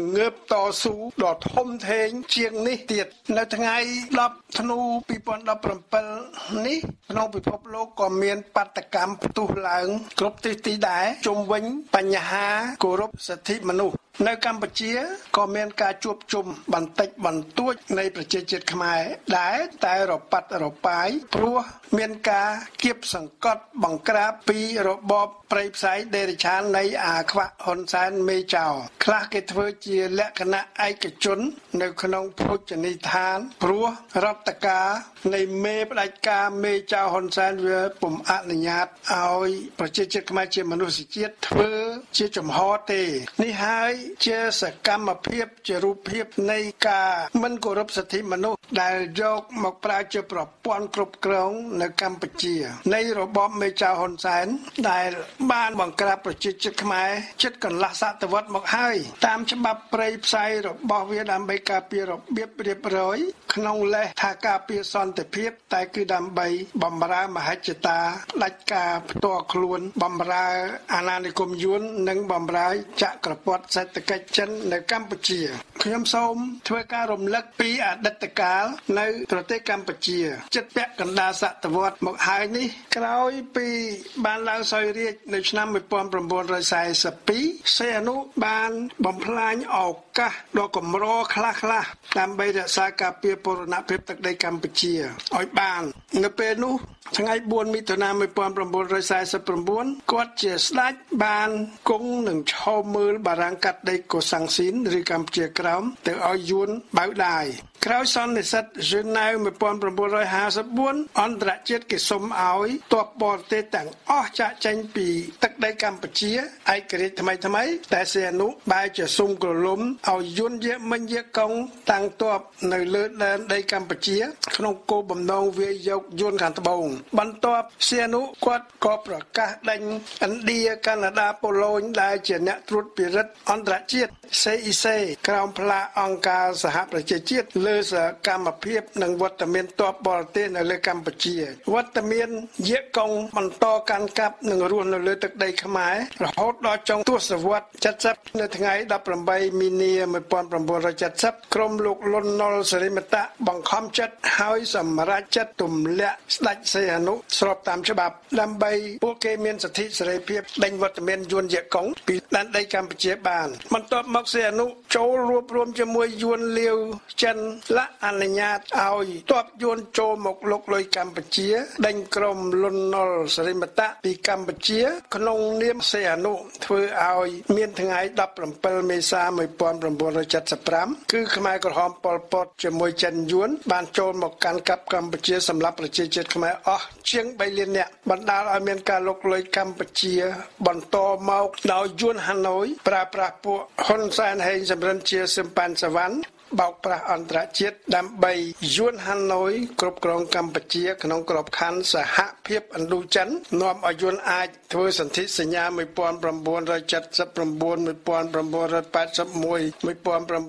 តស៊ូដ៏ធំធេងជាងនេះទៀតនៅថ្ងៃដប់ធ្នូពីរពាន់ដប់ប្រាំពីរនេះក្នុងពិភពលោកក៏មានបាតកម្មផ្ទុះឡើងគ្រប់ទិសទីដែរជុំវិញបញ្ហាគោរពសិទ្ធិមនុស្សនៅកម្ពុជាក៏មានការជួបជុំបន្តិចបន្តួចនៃប្រជាជាតិខ្មែរដែរតែរប៉ាត់រប៉ាយព្រោះមានការគៀបសង្កត់បង្ក្រាបពីរបបប្រៃផ្សៃដេរឆាននៃអាខ្វាក់ហ៊ុនសែនមេចៅខ្លះគេធ្វើជាលក្ខណៈឯកជននៅក្នុងភោជនីយដ្ឋានព្រោះរដ្ឋការនៃមេផ្ដាច់ការមេចៅហ៊ុនសែនវាពុំអនុញ្ញាតឲ្យប្រជាជាតិខ្មែរជាមនុស្សជាតិធ្វើជាចំហទេនេះហើយជាសកម្មភាពជារូបភាពនៃការមិនគោរពសិទ្ធិមនុស្សដែលយកមកប្រើជាប្រព័ន្ធគ្រប់គ្រងនៅកម្ពុជានៃរបបមេចៅហ៊ុនសែនដែលបានបង្ក្រាបប្រជាជាតិខ្មែរជិតកន្លះសតវត្សមកហើយតាមច្បាប់ប្រៃផ្សៃរបស់វាដើម្បីការពាររបៀបរៀបរយក្នុងលេសថាការពារសន្តិភាពតែគឺដើម្បីបំរើមហិច្ឆតាផ្ដាច់ការផ្ទាល់ខ្លួនបំរើអាណានិគមយួននិងបំរើចក្រពត្តិសេដ្ឋកិច្ចចិននៅកម្ពុជាខ្ញុំសូមធ្វើការរំលឹកពីអតីតកាលនៅប្រទេសកម្ពុជាជិតពាក់កណ្ដាលសតវត្សមកហើយនេះក្រោយពីបានឡើងសោយរាជ្យនៅឆ្នាំmột nghìn chín trăm bốn mươi haiសីហនុបានបំផ្លាញឱកាសដ៏កម្រខ្លះៗដើម្បីរក្សាការពារបូរណភាពទឹកដីកម្ពុជាឲ្យបាននៅពេលនោះថ្ងៃបួនមិថុនាmột nghìn chín trăm bốn mươi chínគាត់ជាស្ដេចបានគង់នឹងឈរមើលបារាំងកាត់ដីកូសាំងស៊ីនឬកម្ពុជាក្រោមទៅឲ្យយួនបៅដាយក្រោយសន្និសីទហ្សឺណែវmột nghìn chín trămห้าสิบ四អន្តរជាតិគេសុំឲ្យទ័ពបរទេសទាំងអស់ចាកចេញពីទឹកដីកម្ពុជាឯករាជ្យថ្មីថ្មីតែសីហនុបែរជាសុំក្រឡុំឲ្យយួនយាមិញយាកុងតាំងទ័ពនៅលើដែនដីកម្ពុជាក្នុងគោលបំណងវាយយកយួនខាងត្បូងបន្ទាប់សីហនុគាត់ក៏ប្រកាសដេញឥណ្ឌាកាណាដាប៉ូឡូញដែលជាអ្នកត្រួតពិនិត្យអន្តរជាតិ C I C ក្រោមផ្លាកអង្គការសហប្រជាជាតិលើសកម្មភាពនិងវត្តមានទ័ពបរទេសនៅលើកម្ពុជាវត្តមានយាកុងបន្តកាន់កាប់និងរស់នៅលើទឹកដីខ្មែររហូតដល់ចុងទសវត្សរ៍70នៅថ្ងៃដប់ប្រាំបីមីនាmột nghìn chín trăm bảy mươiក្រុមលោកលន់ណុលសិរិមតៈបង្ខំចិត្តឲ្យសម្រេចចិត្តទម្លាក់ស្ដេចសីហនុស្របតាមច្បាប់ដើម្បីពួកគេមានសិទ្ធិសេរីភាពដេញវត្តមានយួនយាកុងពីដែនដីកម្ពុជាបានបន្ទាប់មកសីហនុចូលរួបរวมជាមួយយួនលាវចិនและអនុញ្ញាតឲ្យទ័ពយួនចូលមកលុកលុយកម្ពុជាដេញក្រុមលន់ណុលសិរិមតៈពីកម្ពុជាក្នុងនាមសីហនុធ្វើឲ្យមានថ្ងៃដប់ប្រាំពីរមេសាmột nghìn chín trăm bảy mươi lămគឺខ្មែរក្រហមប៉ុលពតជាមួយចិនយួនបានចូលមកកាន់កាប់កម្ពុជាសម្រាប់ប្រជាជាតិខ្មែរអស់ជាងបីលាននាក់បណ្ដាលឲ្យមានការលុកលុយកម្ពុជាបន្តមកដោយយួនហាណូយប្រើប្រាស់ពួកហ៊ុនសែនហេងសំរិនជាសឹមប៉ាន់សវណ្ណបោកប្រាស់អន្តរជាតិដើម្បីយួនហាណូយគ្រប់គ្រងកម្ពុជាក្នុងក្របខ័ណ្ឌសហភាពឥណ្ឌូចិននាំឲ្យយួនអាចធ្វើសន្ធិសញ្ញាmột nghìn chín trăm bảy mươi chín một nghìn chín trăm tám mươi một một nghìn chín trăm tám mươi một một nghìn chín trăm tám mươi hai một nghìn chín trăm tám mươi ba một nghìn chín trăm tám mươi bốn một nghìn chín trăm tám mươi năm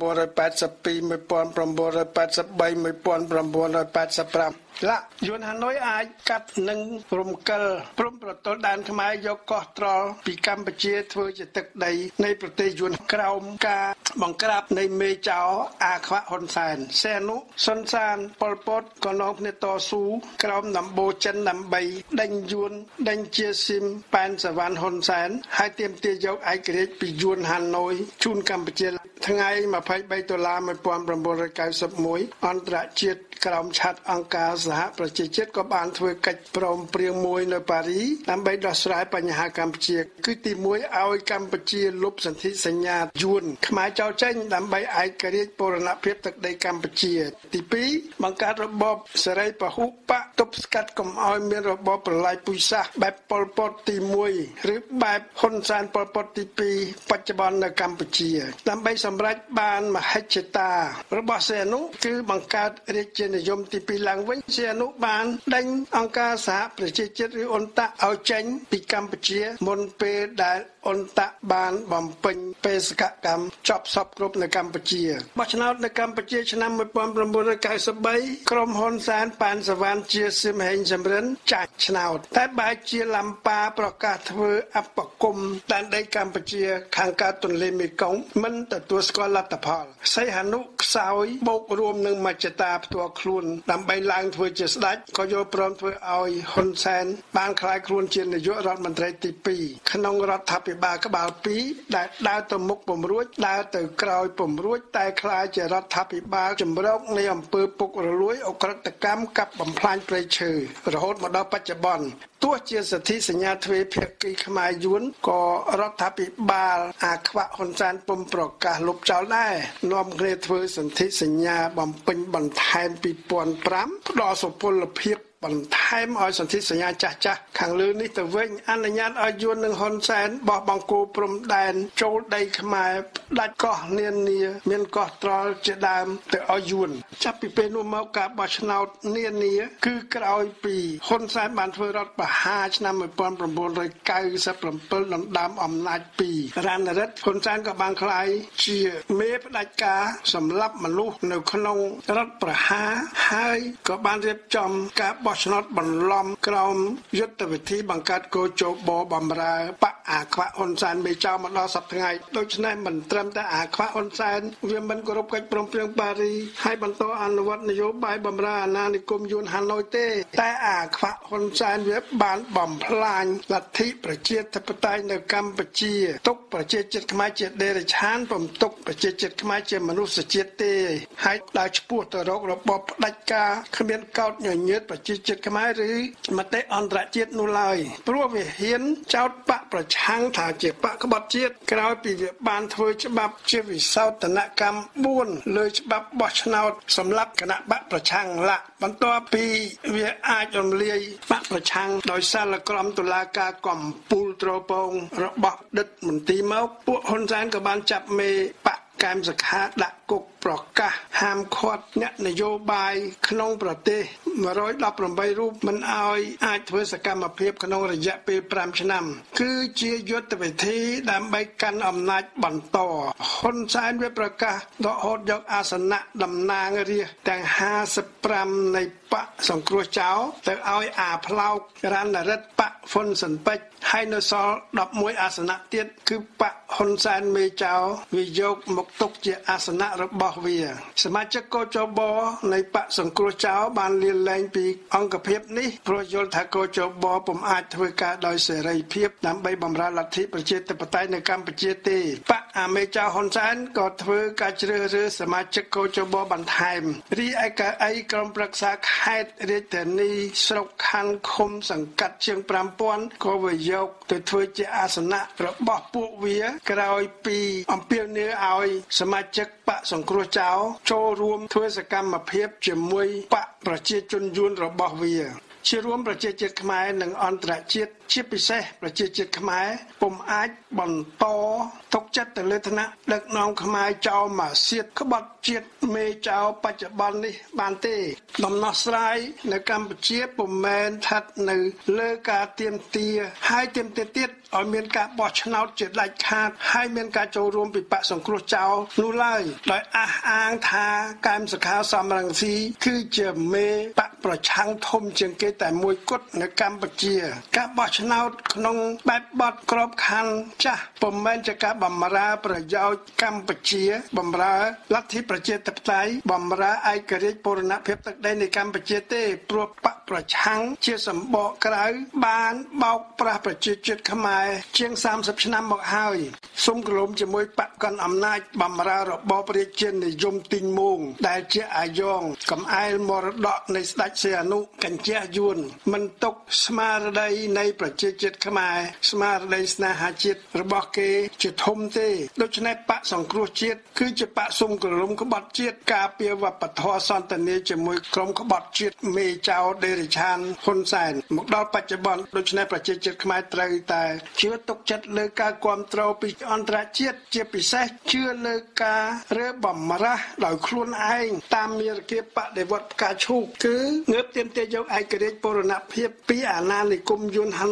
และយួនហាណូយអាចកាត់និងរំកិលព្រំប្រទល់ដែនខ្មែរយកកោះត្រល់ពីកម្ពុជាធ្វើជាទឹកដីនៃប្រទេសយួនក្រោមការបង្ក្រាបនៃមេចៅអាខ្វាក់ហ៊ុនសែនសីហនុសុនសានប៉ុលពតក៏នាំគ្នាតស៊ូក្រោមដំបូលចិនដើម្បីដេញយួនដេញជាស៊ីមប៉ែនសវណ្ណហ៊ុនសែនហើយទាមទារយកឯករាជ្យពីយួនហាណូយជូនកម្ពុជាថ្ងៃยี่สิบสามដុល្លារmột nghìn chín trăm chín mươi mốtអន្តរជាតិក្រោមឆ័ត្រអង្គការសហប្រជាជាតិក៏បានធ្វើកិច្ចព្រមព្រៀងមួយនៅប៉ារីដើម្បីដោះស្រាយបញ្ហាកម្ពុជាគឺទីមួយឲ្យកម្ពុជាលុបសន្ធិសញ្ញាយួនខ្មែរចោលចេញដើម្បីឯករាជ្យបូរណភាពទឹកដីកម្ពុជាទីពីរបង្កើតរបបសេរីពហុបកទប់ស្កាត់កុំឲ្យមានរបបប្រល័យពូជសាសន៍បែបប៉ុលពតទីមួយឬបែបហ៊ុនសែនប៉ុលពតទីពីរបច្ចុប្បន្ននៅកម្ពុជាដើម្បីសម្រេចបានមហិច្ឆតារបស់សីហនុគឺបង្កើតរាជានិយមទីពីរឡើងវិញសីហនុបានដេញអង្គការសហប្រជាជាតិឬអ៊ុនតាក់ឲ្យចេញពីកម្ពុជាមុនពេលដែលអ៊ុនតាក់បានបំពេញបេសកកម្មចប់សពគ្រប់នៅកម្ពុជាបោះឆ្នោតនៅកម្ពុជាឆ្នាំmột nghìn chín trăm chín mươi baក្រុមហ៊ុនសែនប៉ាន់សវណ្ណជាសឹមហេងសំរិនចាច់ឆ្នោតតែបែរជាលំប៉ាប្រកាសធ្វើអបគមដែនដីកម្ពុជាខាងកើតទន្លេមេគង្គមិនទទួលស្គាល់លទ្ធផលសីហនុខ្សោយបូករួមនឹងមជ្ឈតាផ្ទាល់ខ្លួនដើម្បីឡើងធ្វើជាស្ដេចក៏យល់ព្រមធ្វើឲ្យហ៊ុនសែនបានក្លាយខ្លួនជានាយករដ្ឋមន្ត្រីទីពីរក្នុងរដ្ឋាភិបាលក្បាលពីរដែលដើរទៅមុខពំរួចដើរទៅក្រោយពំរួចតែក្លាយជារដ្ឋាភិបាលចម្រុកនៃអំពើពុករលួយអក្រិតកម្មកាប់បំផ្លាញព្រៃឈើរហូតមកដល់បច្ចុប្បន្នទោះជាសន្ធិសញ្ញាទ្វេភាគីខ្មែរយួនក៏រដ្ឋាភិបាលអាខ្វាក់ហ៊ុនសែនពុំប្រកាសលុបចោលដែរនាំគ្នាធ្វើសន្ធិសញ្ញាបំពេញបន្ថែមពីរពាន់ប្រាំផ្ដល់សុពលភាពបន្ថែមឲ្យសន្ធិសញ្ញាចាស់ចាស់ខាងលើនេះទៅវិញអនុញ្ញាតឲ្យយួននិងហ៊ុនសែនបោះបង្គោលព្រំដែនចូលដីខ្មែរដាច់កោះនានាមានកោះត្រល់ជាដើមទៅឲ្យយួនចាប់ពីពេលនោះមកការបោះឆ្នោតនានាគឺក្រោយពីហ៊ុនសែនបានធ្វើរដ្ឋប្រហារឆ្នាំmột nghìn chín trăm chín mươi bảyដណ្ដើមអំណាចពីរណរិទ្ធហ៊ុនសែនក៏បានក្លាយជាមេផ្ដាច់ការសម្លាប់មនុស្សនៅក្នុងរដ្ឋប្រហារហើយក៏បានរៀបចំការបោះឆ្នោតបន្លំក្រោមយុទ្ធវិធីបង្កើតកោជបបំរើបកអាខ្វាក់ហ៊ុនសែនមេចៅមកដល់សប្តាហ៍ដូច្នេះមិនត្រឹមតែអាខ្វាក់ហ៊ុនសែនវាមិនគោរពកិច្ចព្រមព្រៀងប៉ារីហើយបន្តអនុវត្តនយោបាយបំរើអាណានិគមយួនហាណូយទេតែអាខ្វាក់ហ៊ុនសែនវាបានបំផ្លាញលទ្ធិប្រជាធិបតេយ្យនៅកម្ពុជាទុកប្រជាជាតិខ្មែរជាដេរឆានពំទុកប្រជាជាតិខ្មែរជាមនុស្សជាតិទេហើយដើរឆ្ពោះទៅរករបបផ្ដាច់ការគ្មានកោតញញើតប្រជាជាតិខ្មែរឬមតិអន្តរជាតិនោះឡើយព្រោះវាហ៊ានចោទបកប្រឆាំងថាជាបកក្បត់ជាតិក្រោយពីវាបានធ្វើច្បាប់ជាវិសោធនកម្មបួនលើច្បាប់បោះឆ្នោតសម្រាប់គណៈបកប្រឆាំងឡាក់បន្ទាប់ពីវាអាចរំលាយបកប្រឆាំងដោយសារលក្រមតុលាការកំពូលត្រពងរបស់ដិតមន្ទីរមកពួកហ៊ុនសែនក៏បានចាប់មេបកកែមសខាដាក់គុកប្រកាសហាមឃាត់អ្នកនយោបាយក្នុងប្រទេសmột trăm mười támរូបមិនឲ្យអាចធ្វើសកម្មភាពក្នុងរយៈពេលfiveឆ្នាំគឺជាយុទ្ធវិធីដើម្បីកាន់អំណាចបន្តហ៊ុនសែនវាប្រកាសដកហូតយកអាសនៈតំណាងរាស្ត្រទាំងห้าสิบห้าនៃបកសង្គ្រោះចោលទៅឲ្យអាផ្លោករណរិទ្ធបកហ៊ុនសិនពេជ្រហើយនៅសល់elevenអាសនៈទៀតគឺបកហ៊ុនសែនមេចៅវាយកមកទុកជាអាសនៈរបស់វាសមាជិកកោជបនៃបកសង្គ្រោះចោលបានលាលែងពីអង្គភាពនេះព្រោះយល់ថាកោជបពុំអាចធ្វើការដោយសេរីភាពដើម្បីបម្រើលទ្ធិប្រជាធិបតេយ្យនៅកម្ពុជាទេបកអាមេចៅហ៊ុនសែនក៏ធ្វើការជ្រើសរើសសមាជិកកោជបបន្ថែមរីឯកៅអីក្រុមប្រឹក្សាខេត្តរាជធានីស្រុកខណ្ឌឃុំសង្កាត់ជាងfive thousandក៏វាយកទៅធ្វើជាអាសនៈរបស់ពួកវាក្រោយពីអំពាវនាវឲ្យសមាជិកបកសង្គ្រោះចោលចូលរួមធ្វើសកម្មភាពជាមួយបកប្រជាជនយួនរបស់វាជារួមប្រជាជាតិខ្មែរនិងអន្តរជាតិជាពិសេសប្រជាជាតិខ្មែរពុំអាចបន្តទុកចិត្តទៅលើឋានៈដឹកនាំខ្មែរចោលមកសៀតក្បត់ជាតិមេចោលបច្ចុប្បន្ននេះបានទេដំណោះស្រាយនៅកម្ពុជាពុំមែនស្ថិតនៅលើការទៀមទាហើយទៀមទាទៀតឲ្យមានការបោះឆ្នោតជាដាច់ខាតហើយមានការចូលរួមពីបកសង្គ្រោះចោលនោះឡើយដោយអះអាងថាកែមសខាសំរងស៊ីគឺជាមេបកប្រឆាំងធំជាងគេតែមួយគត់នៅកម្ពុជាការបោះឆ្នោតក្នុងបែបបទក្របខ័ណ្ឌចាស់ពុំមែនជាការបម្រើប្រយោជន៍កម្ពុជាបម្រើលទ្ធិប្រជាធិបតេយ្យបម្រើឯករាជ្យបូរណភាពទឹកដីនៃកម្ពុជាទេព្រោះបកប្រឆាំងជាសម្បកក្រៅបានបោកប្រាស់ប្រជាជាតិខ្មែរជាងthirtyឆ្នាំមកហើយសុំក្រឡុំជាមួយបកកាន់អំណាចបម្រើរបបរាជានិយមទីងមងដែលជាអាយ៉ងកំអែលមរតកនៃស្ដេចសីហនុកញ្ជះយួនមិនទុកស្មារតីនៃប្រជាជាតិខ្មែរស្មារតីស្នេហាជាតិរបស់គេជាធំទេដូច្នេះបកសង្គ្រោះជាតិគឺជាបកសុំក្រឡុំក្បត់ជាតិការពារវប្បធម៌សន្តានាជាមួយក្រុមក្បត់ជាតិមេចៅដេរិឆានហ៊ុនសែនមកដល់បច្ចុប្បន្នដូច្នេះប្រជាជាតិខ្មែរត្រូវតែជឿទុកចិត្តលើការគ្រប់គ្រងពីអន្តរជាតិជាពិសេសជឿលើការរើបំរាស់ដោយខ្លួនឯងតាមមារគាបដិវត្តផ្កាឈូកគឺងើបទាមទារយកឯករាជ្យបូរណភាពពីអាណានិគមយួនហា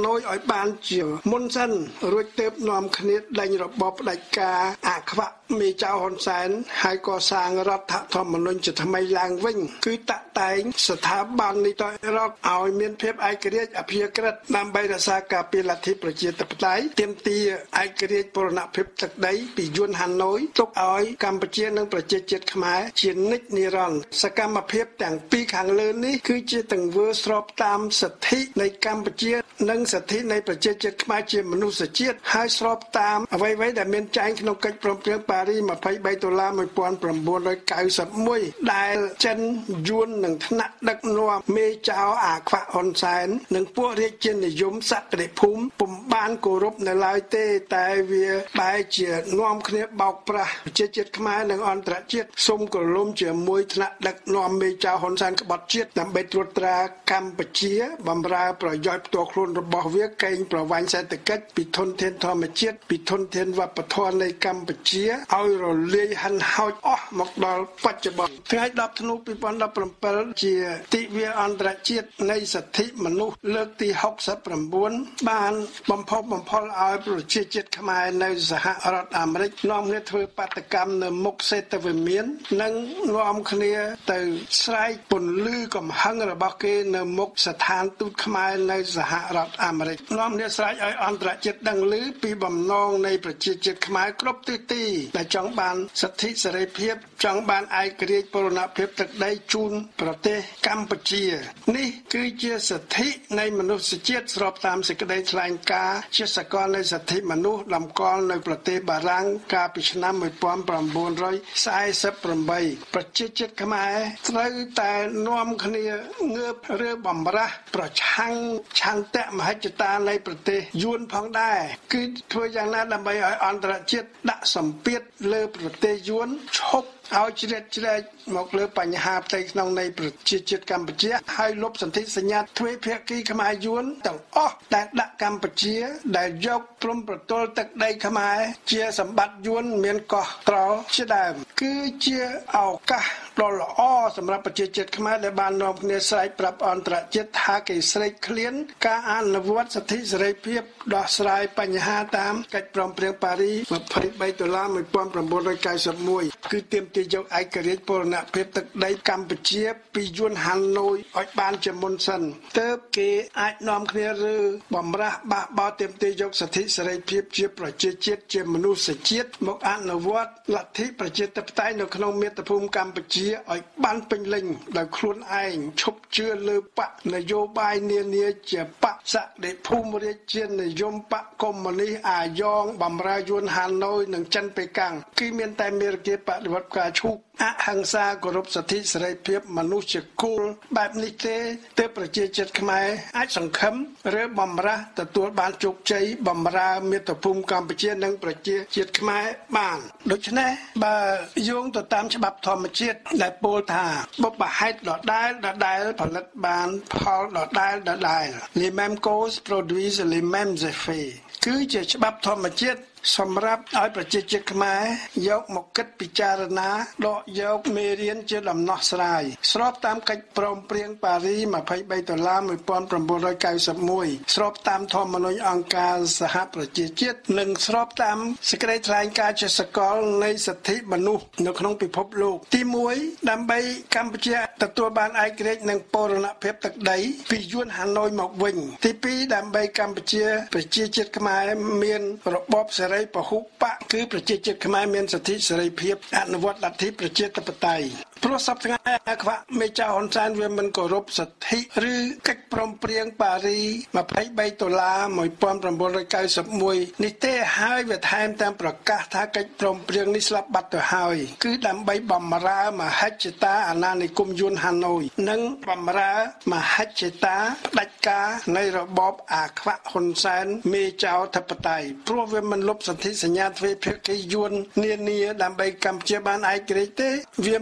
ណូយឲ្យបានជាមុនសិនរួចទើបនាំគ្នាដេញរបបផ្ដាច់ការអាខ្វាក់មេចៅហ៊ុនសែនហើយកសាងរដ្ឋធម្មនុញ្ញជាថ្មីឡើងវិញគឺតាក់តែងស្ថាប័ននីតិរដ្ឋឲ្យមានភាពឯករាជ្យអភិក្រិតដើម្បីរក្សាការពារលទ្ធិប្រជាធិបតេយ្យទាមទារឯករាជ្យបូរណភាពទឹកដីពីយួនហាណូយទុកឲ្យកម្ពុជានិងប្រជាជាតិខ្មែរជានិច្ចនិរន្តរ៍សកម្មភាពទាំងពីរខាងលើនេះគឺជាទង្វើស្របតាមសិទ្ធិនៃកម្ពុជានិងសិទ្ធិនៃប្រជាជាតិខ្មែរជាមនុស្សជាតិហើយស្របតាមអ្វីៗដែលមានចែងក្នុងកិច្ចព្រមព្រៀងប៉ារីសยี่สิบสามតុលាnineteen ninety-oneដែលចិនយួននឹងថ្នាក់ដឹកនាំមេចៅអាខ្វាក់ហ៊ុនសែននិងពួករាជានិយមសក្តិភូមិពុំបានគោរពនៅឡើយទេតែវាបែរជានាំគ្នាបោកប្រាស់ប្រជាជាតិខ្មែរនិងអន្តរជាតិសុំក្រឡុំជាមួយថ្នាក់ដឹកនាំមេចៅហ៊ុនសែនក្បត់ជាតិដើម្បីត្រួតត្រាកម្ពុជាបម្រើប្រយោជន៍ផ្ទាល់ខ្លួនរបស់វាកេងប្រវ័ញ្ចសេដ្ឋកិច្ចពីធនធានធម្មជាតិពីធនធានវប្បធម៌នៃកម្ពុជាឲ្យរលាយហិនហោចអស់មកដល់បច្ចុប្បន្នថ្ងៃដប់ធ្នូtwo thousand seventeenជាទិវាអន្តរជាតិនៃសិទ្ធិមនុស្សលើកទីsixty-nineបានបំផុសបំផុលឲ្យប្រជាជាតិខ្មែរនៅសហរដ្ឋអាមេរិកនាំគ្នាធ្វើបាតកម្មនៅមុខសេតវិមាននិងនាំគ្នាទៅស្រែកពន្លឺកំហឹងរបស់គេនៅមុខស្ថានទូតខ្មែរនៅសហរដ្ឋអាមេរិកនាំគ្នាស្រែកឲ្យអន្តរជាតិដឹងឮពីបំណងនៃប្រជាជាតិខ្មែរគ្រប់ទិសទីដែលចង់បានសិទ្ធិសេរីភាពចង់បានឯករាជ្យបូរណភាពទឹកដីជូនប្រទេសកម្ពុជានេះគឺជាសិទ្ធិនៃមនុស្សជាតិស្របតាមសេចក្តីថ្លែងការណ៍ជាសកលនៃសិទ្ធិមនុស្សតម្កល់នៅប្រទេសបារាំងកាលពីឆ្នាំnineteen forty-eightប្រជាជាតិខ្មែរត្រូវតែនាំគ្នាងើបរើបំរាស់ប្រឆាំងឆន្ទៈមហិច្ឆតានៃប្រទេសយួនផងដែរគឺធ្វើយ៉ាងណាដើម្បីឲ្យអន្តរជាតិដាក់សម្ពាធលើប្រទេសយួនឈប់ឲ្យជ្រៀតជ្រែកមកលើបញ្ហាផ្ទៃក្នុងនៃប្រជាជាតិកម្ពុជាហើយលុបសន្ធិសញ្ញាទ្វេភាគីខ្មែរយួនទាំងអស់ដែលដាក់កម្ពុជាដែលយកព្រំប្រទល់ទឹកដីខ្មែរជាសម្បត្តិយួនមានកោះត្រល់ជាដើមគឺជាឱកាសដ៏ល្អសម្រាប់ប្រជាជាតិខ្មែរដែលបាននាំគ្នាស្រែកប្រាប់អន្តរជាតិថាគេស្រេកឃ្លានការអនុវត្តសិទ្ធិសេរីភាពដោះស្រាយបញ្ហាតាមកិច្ចព្រមព្រៀងប៉ារីសtwenty-threeតុលាnineteen ninety-oneគឺទាមទារយកឯករាជ្យបូរណភាពទឹកដីកម្ពុជាពីយួនហាណូយឲ្យបានជាមុនសិនទើបគេអាចនាំគ្នាឬបំរាស់បះបោទាមទារយកសិទ្ធិសេរីភាពជាប្រជាជាតិជាមនុស្សជាតិមកអនុវត្តលទ្ធិប្រជាធិបតេយ្យនៅក្នុងមាតុភូមិកម្ពុជាឲ្យបានពេញលេញដោយខ្លួនឯងឈប់ជឿលើបកនយោបាយនានាជាបកសក្តិភូមិរាជានិយមបកកុម្មុយនីសអាយ៉ងបំរើយួនហាណូយនិងចិនប៉េកាំងគឺមានតែមេរគាបដិវត្តការឈូកអហិង្សាគោរពសិទ្ធិសេរីភាពមនុស្សជាគោលបែបនេះទេទើបប្រជាជាតិខ្មែរអាចសង្ឃឹមឬបំរាស់ទទួលបានជោគជ័យបំរើមាតុភូមិកម្ពុជានិងប្រជាជាតិខ្មែរបានដូច្នេះបើយោងទៅតាមច្បាប់ធម្មជាតិដែលពោលថាបុព្វហេតុដដែលដដែលផលិតបានផលដដែលដដែល les mêmes causes produisent les mêmes effets គឺជាច្បាប់ធម្មជាតិសម្រាប់ឲ្យប្រជាជាតិខ្មែរយកមកគិតពិចារណាដកយកមេរៀនជាដំណោះស្រាយស្របតាមកិច្ចព្រមព្រៀងប៉ារីសtwenty-threeតុលាnineteen ninety-oneស្របតាមធម្មនុញ្ញអង្គការសហប្រជាជាតិនិងស្របតាមសេចក្តីថ្លែងការណ៍ជាសកលនៃសិទ្ធិមនុស្សនៅក្នុងពិភពលោកទីoneដើម្បីកម្ពុជាទទួលបានឯករាជ្យនិងបូរណភាពទឹកដីពីយួនហាណូយមកវិញទីtwoដើម្បីកម្ពុជាប្រជាជាតិខ្មែរមានរបបសេរីពហុបកគឺប្រជាជាតិខ្មែរមានសិទ្ធិសេរីភាពអនុវត្តលទ្ធិប្រជាធិបតេយ្យព្រោះសប្តាហ៍អាខ្វាក់មេចៅហ៊ុនសែនវាមិនគោរពសិទ្ធិឬកិច្ចព្រមព្រៀងប៉ារីសtwenty-threeតុលាnineteen ninety-oneនេះទេហើយវាថែមទាំងប្រកាសថាកិច្ចព្រមព្រៀងនេះស្លាប់បាត់ទៅហើយគឺដើម្បីបំរើមហិច្ឆតាអាណានិគមយួនហាណូយនិងបំរើមហិច្ឆតាផ្ដាច់ការនៃរបបអាខ្វាក់ហ៊ុនសែនមេចៅធិបតេយ្យព្រោះវាមិនលុបសន្ធិសញ្ញាទ្វេភាគីយួននានាដើម្បីកម្ពុជាបានឯករាជ្យទេវាមិនអនុ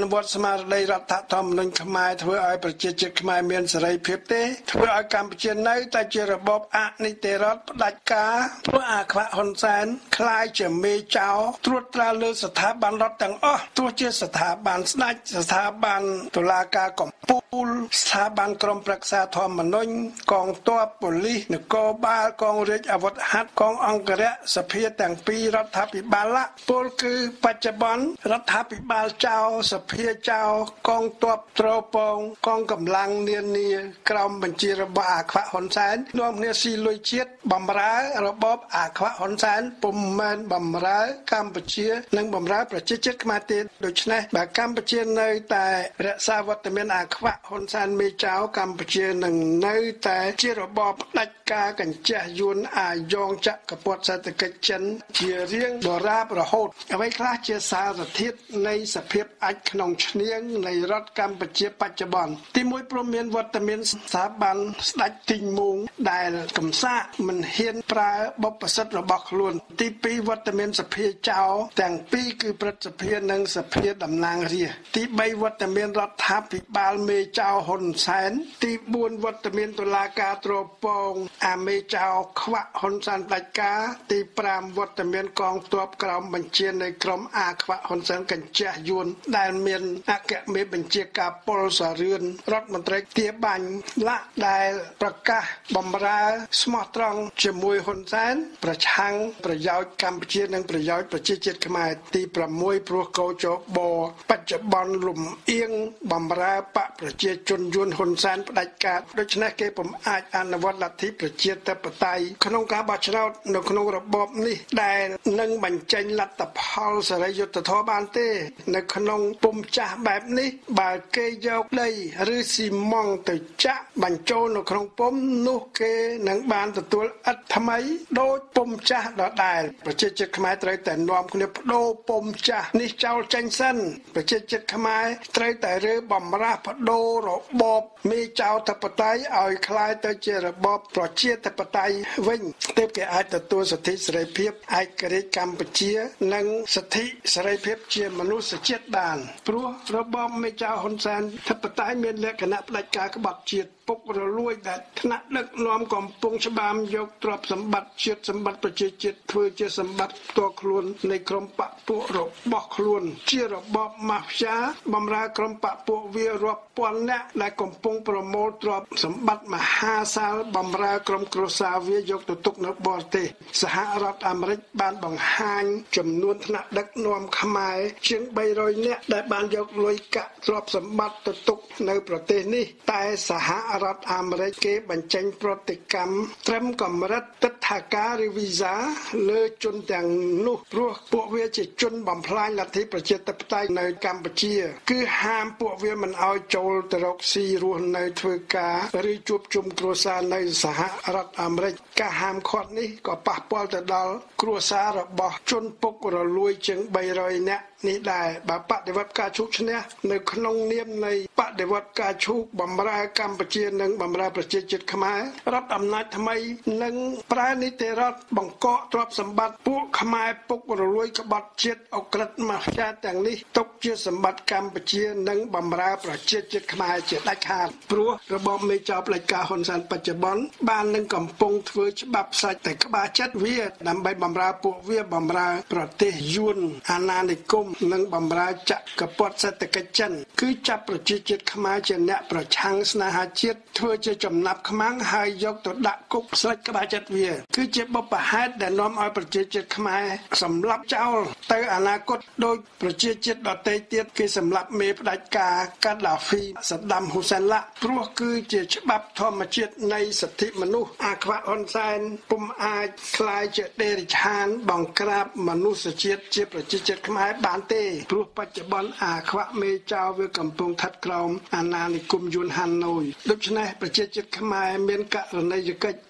វត្តស្មារតីរដ្ឋធម្មនុញ្ញខ្មែរធ្វើឲ្យប្រជាជាតិខ្មែរមានសេរីភាពទេធ្វើឲ្យកម្ពុជានៅតែជារបបអនីតិរដ្ឋផ្ដាច់ការព្រោះអាខ្វាក់ហ៊ុនសែនคล้ายជាមេចៅត្រួតត្រាលើស្ថាប័នរដ្ឋទាំងអស់ទោះជាស្ថាប័នស្ដេចស្ថាប័នតុលាការកំពូលស្ថាប័នក្រមប្រឹក្សាធម្មនុញ្ញកងទ័ពប៉ូលីសនគរបាលកងរាជអាវុធហត្ថកងអង្គរៈសភាទាំងពីររដ្ឋាភិបាលពលគឺបច្ចុប្បន្នរដ្ឋាភិបាលចៅសភាចៅកងទ័ពត្រពងកងកម្លាំងនានាក្រោមបញ្ជារបស់អាខ្វាក់ហ៊ុនសែននាំគ្នាស៊ីលុយជាតិបំរើរបបអាខ្វាក់ហ៊ុនសែនពុំមែនបំរើកម្ពុជានិងបំរើប្រជាជាតិខ្មែរទេដូច្នេះបើកម្ពុជានៅតែរក្សាវត្តមានអាខ្វាក់ហ៊ុនសែនមេចៅកម្ពុជានឹងនៅតែជារបបផ្ដាច់ការកញ្ជះយួនអាយ៉ងចក្រពត្តិសេដ្ឋកិច្ចចិនជារៀងដរាបរហូតអ្វីខ្លះជាសារធាតុនៃសភាពអាចក្នុងឈ្នាងនៃរដ្ឋកម្ពុជាបច្ចុប្បន្នទីមួយព្រមមានវត្តមានស្ថាប័នស្ដេចទីងមួងដែលកំសាកមិនហ៊ានប្រើបុព្វសិទ្ធិរបស់ខ្លួនទីពីរវត្តមានសភាចៅទាំងពីរគឺព្រឹទ្ធសភានិងសភាតំណាងរាស្ត្រទីបីវត្តមានរដ្ឋាភិបាលមេចៅហ៊ុនសែនទីបួនវត្តមានតុលាការត្រពងអាមេចៅខ្វាក់ហ៊ុនសែនផ្ដាច់ការទីប្រាំវត្តមានកងទ័ពក្រោមបញ្ជានៃក្រុមអាខ្វាក់ហ៊ុនសែនកញ្ជះយួនដែលមានអគ្គមេបញ្ជាការពលសារឿនរដ្ឋមន្ត្រីទាបាញ់ឡាក់ដែលប្រកាសបំរើស្មោះត្រង់ជាមួយហ៊ុនសែនប្រឆាំងប្រយោជន៍កម្ពុជានិងប្រយោជន៍ប្រជាជាតិខ្មែរទីប្រាំមួយព្រោះកោចបបច្ចុប្បន្នលំអៀងបំរើបកប្រជាជនយួនហ៊ុនសែនផ្ដាច់ការដូច្នេះគេពុំអាចអនុវត្តលទ្ធិប្រជាធិបតេយ្យក្នុងការបោះឆ្នោតនៅក្នុងរបបនេះដែលនឹងបញ្ចេញលទ្ធផលសេរីយុត្តិធម៌បានទេនៅក្នុងពុំចាស់បែបនេះបើគេយកដីឬស៊ីម៉ង់ទៅចាក់បញ្ចូលនៅក្នុងពុំនោះគេនឹងបានទទួលឥទ្ធិថ្មីដូចពុំចាស់ដដែលប្រជាជាតិខ្មែរត្រូវតែនាំគ្នាបដូរពុំចាស់នេះចោលចេញសិនប្រជាជាតិខ្មែរត្រូវតែរើបំរាស់បដូររបបមេចៅធិបតេយ្យឲ្យคล้ายទៅជារបបប្រជាធិបតេយ្យវិញទើបគេអាចទទួលសិទ្ធិសេរីភាពឯករាជ្យកម្ពុជានិងសិទ្ធិសេរីភាពជាមនុស្សជាតិបានព្រោះរបបមេចៅហ៊ុនសែនធិបតេយ្យមានលក្ខណៈផ្ដាច់ការក្បត់ជាតិពុករលួយដែលថ្នាក់ដឹកនាំកំពុងច្បាមយកទ្រព្យសម្បត្តិជាតិសម្បត្តិប្រជាជាតិធ្វើជាសម្បត្តិផ្ទាល់ខ្លួននៃក្រុមបកពួករបស់ខ្លួនជារបបម៉ាហ្វយ៉ាបំរើក្រុមបកពួកវារាប់ពាន់នាក់ដែលកំពុងប្រមូលទ្រព្យសម្បត្តិមហាសាលបំរើក្រុមគ្រួសារវាយកទៅទុកនៅបរទេសសហរដ្ឋអាមេរិកបានបង្ហាញចំនួនថ្នាក់ដឹកនាំខ្មែរជាងបីរយនាក់ដែលបានយកលុយកាក់ទ្រព្យសម្បត្តិទៅទុកនៅប្រទេសនេះតែសហរដ្ឋអាមេរិកគេបញ្ចេញប្រតិកម្មត្រឹមកម្រិតទិដ្ឋាការឬវីសាលើជនទាំងនោះព្រោះពួកវាជាជនបំផ្លាញលទ្ធិប្រជាធិបតេយ្យនៅកម្ពុជាគឺហាមពួកវាមិនឲ្យចូលទៅរកស៊ីរស់នៅធ្វើការឬជួបជុំគ្រួសារនៅសហរដ្ឋអាមេរិកការហាមឃាត់នេះក៏ប៉ះពាល់ទៅដល់គ្រួសាររបស់ជនពុករលួយជាងបីរយនាក់នេះដែរបើបដិវត្តការឈូកឈ្នះនៅក្នុងនាមនៃបដិវត្តការឈូកបំរើកម្ពុជានិងបំរើប្រជាជាតិខ្មែររដ្ឋអំណាចថ្មីនឹងប្រើនីតិរដ្ឋបង្កកទ្រព្យសម្បត្តិពួកខ្មែរពុករលួយក្បត់ជាតិអក្រិតមាហ្វយ៉ាទាំងនេះទុកជាសម្បត្តិកម្ពុជានិងបំរើប្រជាជាតិខ្មែរជាដាច់ខាតព្រោះរបបមេចៅផ្ដាច់ការហ៊ុនសែនបច្ចុប្បន្នបាននឹងកំពុងធ្វើច្បាប់ផ្សាច់តែក្បាលចិត្តវាដើម្បីបំរើពួកវាបំរើប្រទេសយួនអាណានិគមនិងបំរើចក្រពត្តិសេដ្ឋកិច្ចចិនគឺចាប់ប្រជាជាតិខ្មែរជាអ្នកប្រឆាំងស្នេហាជាតិធ្វើជាចំណាប់ខ្មាំងហើយយកទៅដាក់គុកស្រេចក្បាលចិត្តវាគឺជាបុព្វហេតុដែលនាំឲ្យប្រជាជាតិខ្មែរសម្លាប់ចោលទៅអនាគតដោយប្រជាជាតិដទៃទៀតគេសម្លាប់មេផ្ដាច់ការកាដាហ្វីសាដាមហ៊ូសែនឡាព្រោះគឺជាច្បាប់ធម្មជាតិនៃសិទ្ធិមនុស្សអាខ្វាក់ហ៊ុនសែនពុំអាចคล้ายជាដេរិឆានបង្ក្រាបមនុស្សជាតិជាប្រជាជាតិខ្មែរបានទេព្រោះបច្ចុប្បន្នអាខ្វាក់មេចៅវាកំពុងស្ថិតក្រោមអាណានិគមយួនហាណូយដូច្នេះប្រជាជាតិខ្មែរមានករណីយកិច្ច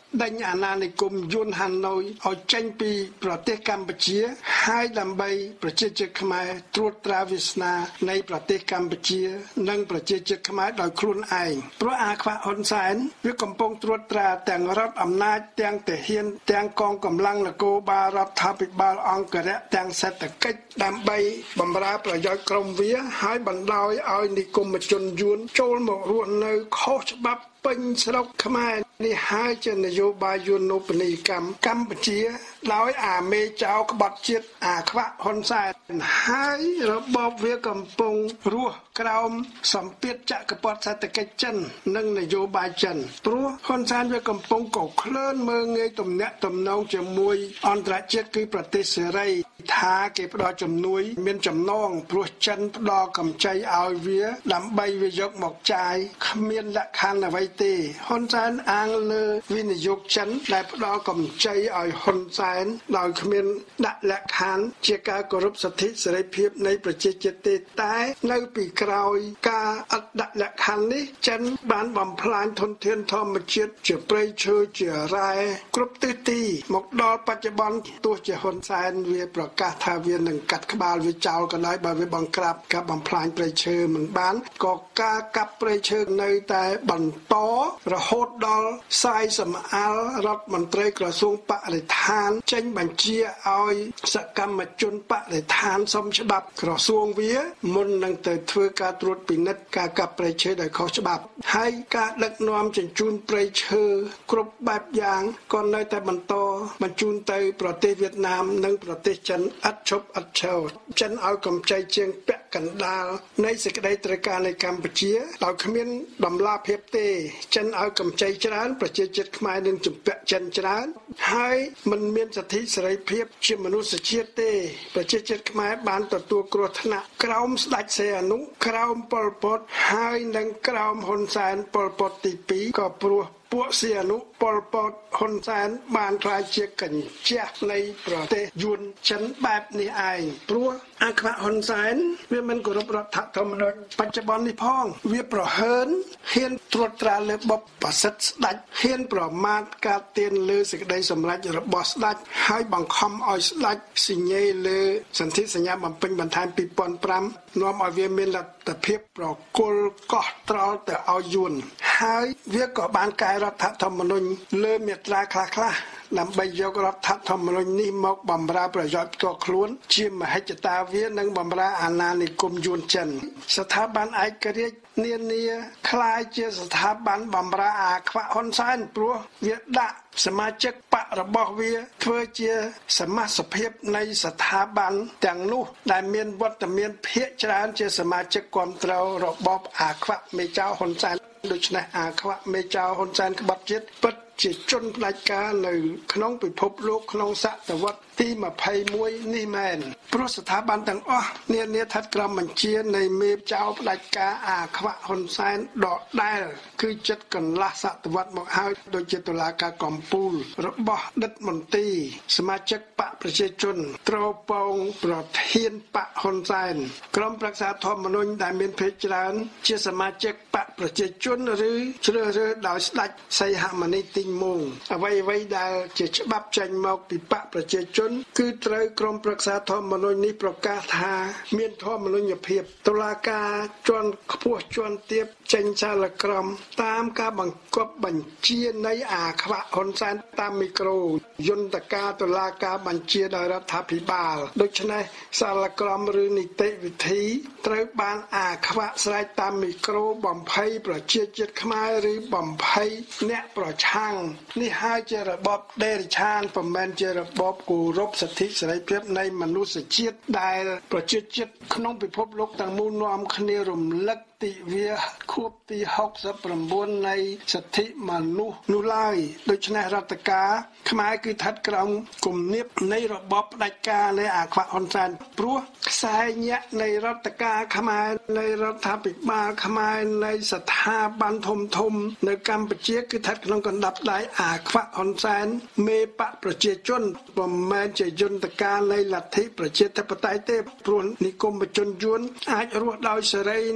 ដេញអាណានិគមយួនហាណូយឲ្យចេញពីប្រទេសកម្ពុជាហើយដើម្បីប្រជាជាតិខ្មែរត្រួតត្រាវាសនានៃប្រទេសកម្ពុជានិងប្រជាជាតិខ្មែរដោយខ្លួនឯងព្រោះអាខ្វាក់ហ៊ុនសែនវាកំពុងត្រួតត្រាទាំងរដ្ឋអំណាចទាំងទាហានទាំងកងកម្លាំងនគរបាលរដ្ឋាភិបាលអង្គរៈទាំងសេដ្ឋកិច្ចដើម្បីបម្រើប្រយោជន៍ក្រុមវាហើយបណ្ដោយឲ្យនិគមជនយួនចូលមករស់នៅខុសច្បាប់ពេញស្រុកខ្មែរនេះហើយជានយោបាយយួនូបនីយកម្មកម្ពុជាដោយអាមេចៅក្បត់ជាតិអាខ្វាក់ហ៊ុនសែនហើយរបបវាកំពុងរស់ក្រោមសម្ពាធចក្រពត្តិសេដ្ឋកិច្ចចិននិងនយោបាយចិនព្រោះហ៊ុនសែនវាកំពុងកក្លឿនមើលងាយទំនាក់ទំនងជាមួយអន្តរជាតិគឺប្រទេសសេរីថាគេផ្ដល់ជំនួយមានចំណងព្រោះចិនផ្ដល់កម្ចីឲ្យវាដើម្បីវាយកមកចាយគ្មានលក្ខខណ្ឌអ្វីទេហ៊ុនសែនអាងលើវិនិយោគចិនដែលផ្ដល់កម្ចីឲ្យហ៊ុនសែនដោយគ្មានដាក់លក្ខខណ្ឌជាការគោរពសិទ្ធិសេរីភាពនៃប្រជាជាតិទេតែនៅពីក្រោយការអត់ដាក់លក្ខខណ្ឌនេះចិនបានបំផ្លាញធនធានធម្មជាតិជាព្រៃឈើជារ៉ែគ្រប់ទិសទីមកដល់បច្ចុប្បន្នទោះជាហ៊ុនសែនវាប្រកាសថាវានឹងកាត់ក្បាលវាចោលក៏ដោយបើវាបង្ក្រាបការបំផ្លាញព្រៃឈើមិនបានក៏ការកាប់ព្រៃឈើនៅតែបន្តរហូតដល់សាយសំអាលរដ្ឋមន្ត្រីក្រសួងបរិស្ថានចេញបញ្ជាឲ្យសកម្មជនបរិស្ថានសុំច្បាប់ក្រសួងវាមុននឹងទៅធ្វើការត្រួតពិនិត្យការកាប់ព្រៃឈើដោយខុសច្បាប់ហើយការដឹកនាំជញ្ជូនព្រៃឈើគ្រប់បែបយ៉ាងក៏នៅតែបន្តបញ្ជូនទៅប្រទេសវៀតណាមនិងប្រទេសចិនឥតឈប់ឥតឈរចិនឲ្យកម្ចីជាងពាក់កណ្ដាលនៃសេចក្តីត្រូវការនៃកម្ពុជាដោយគ្មានដំណាភៀបទេចិនឲ្យកម្ចីច្រើនប្រជាជាតិខ្មែរនឹងជំពាក់ចិនច្រើនហើយមិនមានសិទ្ធិសេរីភាពជាមនុស្សជាតិទេប្រជាជាតិខ្មែរបានទទួលគ្រោះថ្នាក់ក្រោមស្ដេចសីហនុក្រោមប៉ុលពតហើយនិងក្រោមហ៊ុនសែនប៉ុលពតទីពីរក៏ព្រោះពួកសីហនុប៉ុលពតហ៊ុនសែនបានក្លាយជាកញ្ចក់នៃប្រទេសយួនចិនបែបនេះឯងព្រោះអាខ្វាក់ហ៊ុនសែនវាមិនគោរពរដ្ឋធម្មនុញ្ញបច្ចុប្បន្ននេះផងវាប្រហើនហ៊ានត្រួតត្រាលើបុព្វសិទ្ធិស្ដេចហ៊ានប្រមាថការទានលើសេចក្តីសម្រេចរបស់ស្ដេចហើយបង្ខំឲ្យស្ដេចសញ្ញេលើសន្ធិសញ្ញាបំពេញបន្ថែមពីរពាន់ប្រាំនាំឲ្យវាមានលទ្ធភាពប្រគល់កោះត្រល់ទៅឲ្យយួនហើយវាក៏បានកែរដ្ឋធម្មនុញ្ញលើមាត្រាខ្លះៗដើម្បីយករដ្ឋធម្មនុញ្ញនេះមកបម្រើប្រយោជន៍ផ្ទាល់ខ្លួនជាមហិច្ឆតាវានិងបម្រើអាណានិគមយួនចិនស្ថាប័នឯករាជ្យនានាคล้ายជាស្ថាប័នបម្រើអាខ្វាក់ហ៊ុនសែនព្រោះវាដាក់សមាជិកបករបស់វាធ្វើជាសមាជិកភាពនៃស្ថាប័នទាំងនោះដែលមានវត្តមានភាគច្រើនជាសមាជិកគ្រប់គ្រងរបបអាខ្វាក់មេចៅហ៊ុនសែនដូច្នេះអាខ្វាក់មេចៅហ៊ុនសែនក្បត់ជាតិពិតជាជនផ្ដាច់ការនៅក្នុងពិភពលោកក្នុងសតវត្សទីยี่สิบเอ็ดនេះមែនព្រោះស្ថាប័នទាំងអស់នានាស្ថិតក្រោមបញ្ជានៃមេចៅផ្ដាច់ការអាខ្វាក់ហ៊ុនសែនដដែលគឺចិត្តកន្លះសតវត្សមកហើយដូចជាតុលាការកំពូលរបស់ដិតមន្ទីរសមាជិកបកប្រជាជនត្រពងប្រធានបកហ៊ុនសែនក្រុមប្រឹក្សាធម្មនុញ្ញដែលមានភាគច្រើនជាសមាជិកបកប្រជាជនឬជ្រើសរើសដោយស្ដេចសីហមុនីទីងងអ្វីអ្វីដែលជាច្បាប់ចេញមកពីបកប្រជាជនគឺត្រូវក្រុមប្រឹក្សាធម្មនុញ្ញនេះប្រកាសថាមានធម្មនុញ្ញភាពតុលាការជាន់ខ្ពស់ជាន់ទាបចេញសាលក្រមតាមការបង្គាប់បញ្ជានៃអាខ្វាក់ហ៊ុនសែនតាមមីក្រូយន្តការតុលាការបញ្ជាដោយរដ្ឋាភិបាលដូច្នេះសាលក្រមឬនីតិវិធីត្រូវបានអាខ្វាក់ស្រែកតាមមីក្រូបំភ័យប្រជាជាតិខ្មែរឬបំភ័យអ្នកប្រឆាំងនេះហើយជារបបដេរឆានពុំមែនជារបបគោរពសិទ្ធិសេរីភាពនៃមនុស្សជាតិដែលប្រជាជាតិក្នុងពិភពលោកទាំងមូលនាំគ្នារំលឹកទិវាខួបទីหกสิบเก้าនៃសិទ្ធិមនុស្សនោះឡើយដូច្នេះរដ្ឋការខ្មែរគឺស្ថិតក្រោមគំនាបនៃរបបផ្ដាច់ការនៃអាខ្វាក់ហ៊ុនសែនព្រោះខ្សែញាក់នៃរដ្ឋការខ្មែរនៃរដ្ឋាភិបាលខ្មែរនៃស្ថាប័នធំធំនៅកម្ពុជាគឺស្ថិតក្នុងកណ្ដាប់ដៃអាខ្វាក់ហ៊ុនសែនមេបកប្រជាជនពុំមែនជាយន្តការនៃលទ្ធិប្រជាធិបតេយ្យទេព្រោះនិគមជនយួនអាចរស់ដោយសេរីក្នុង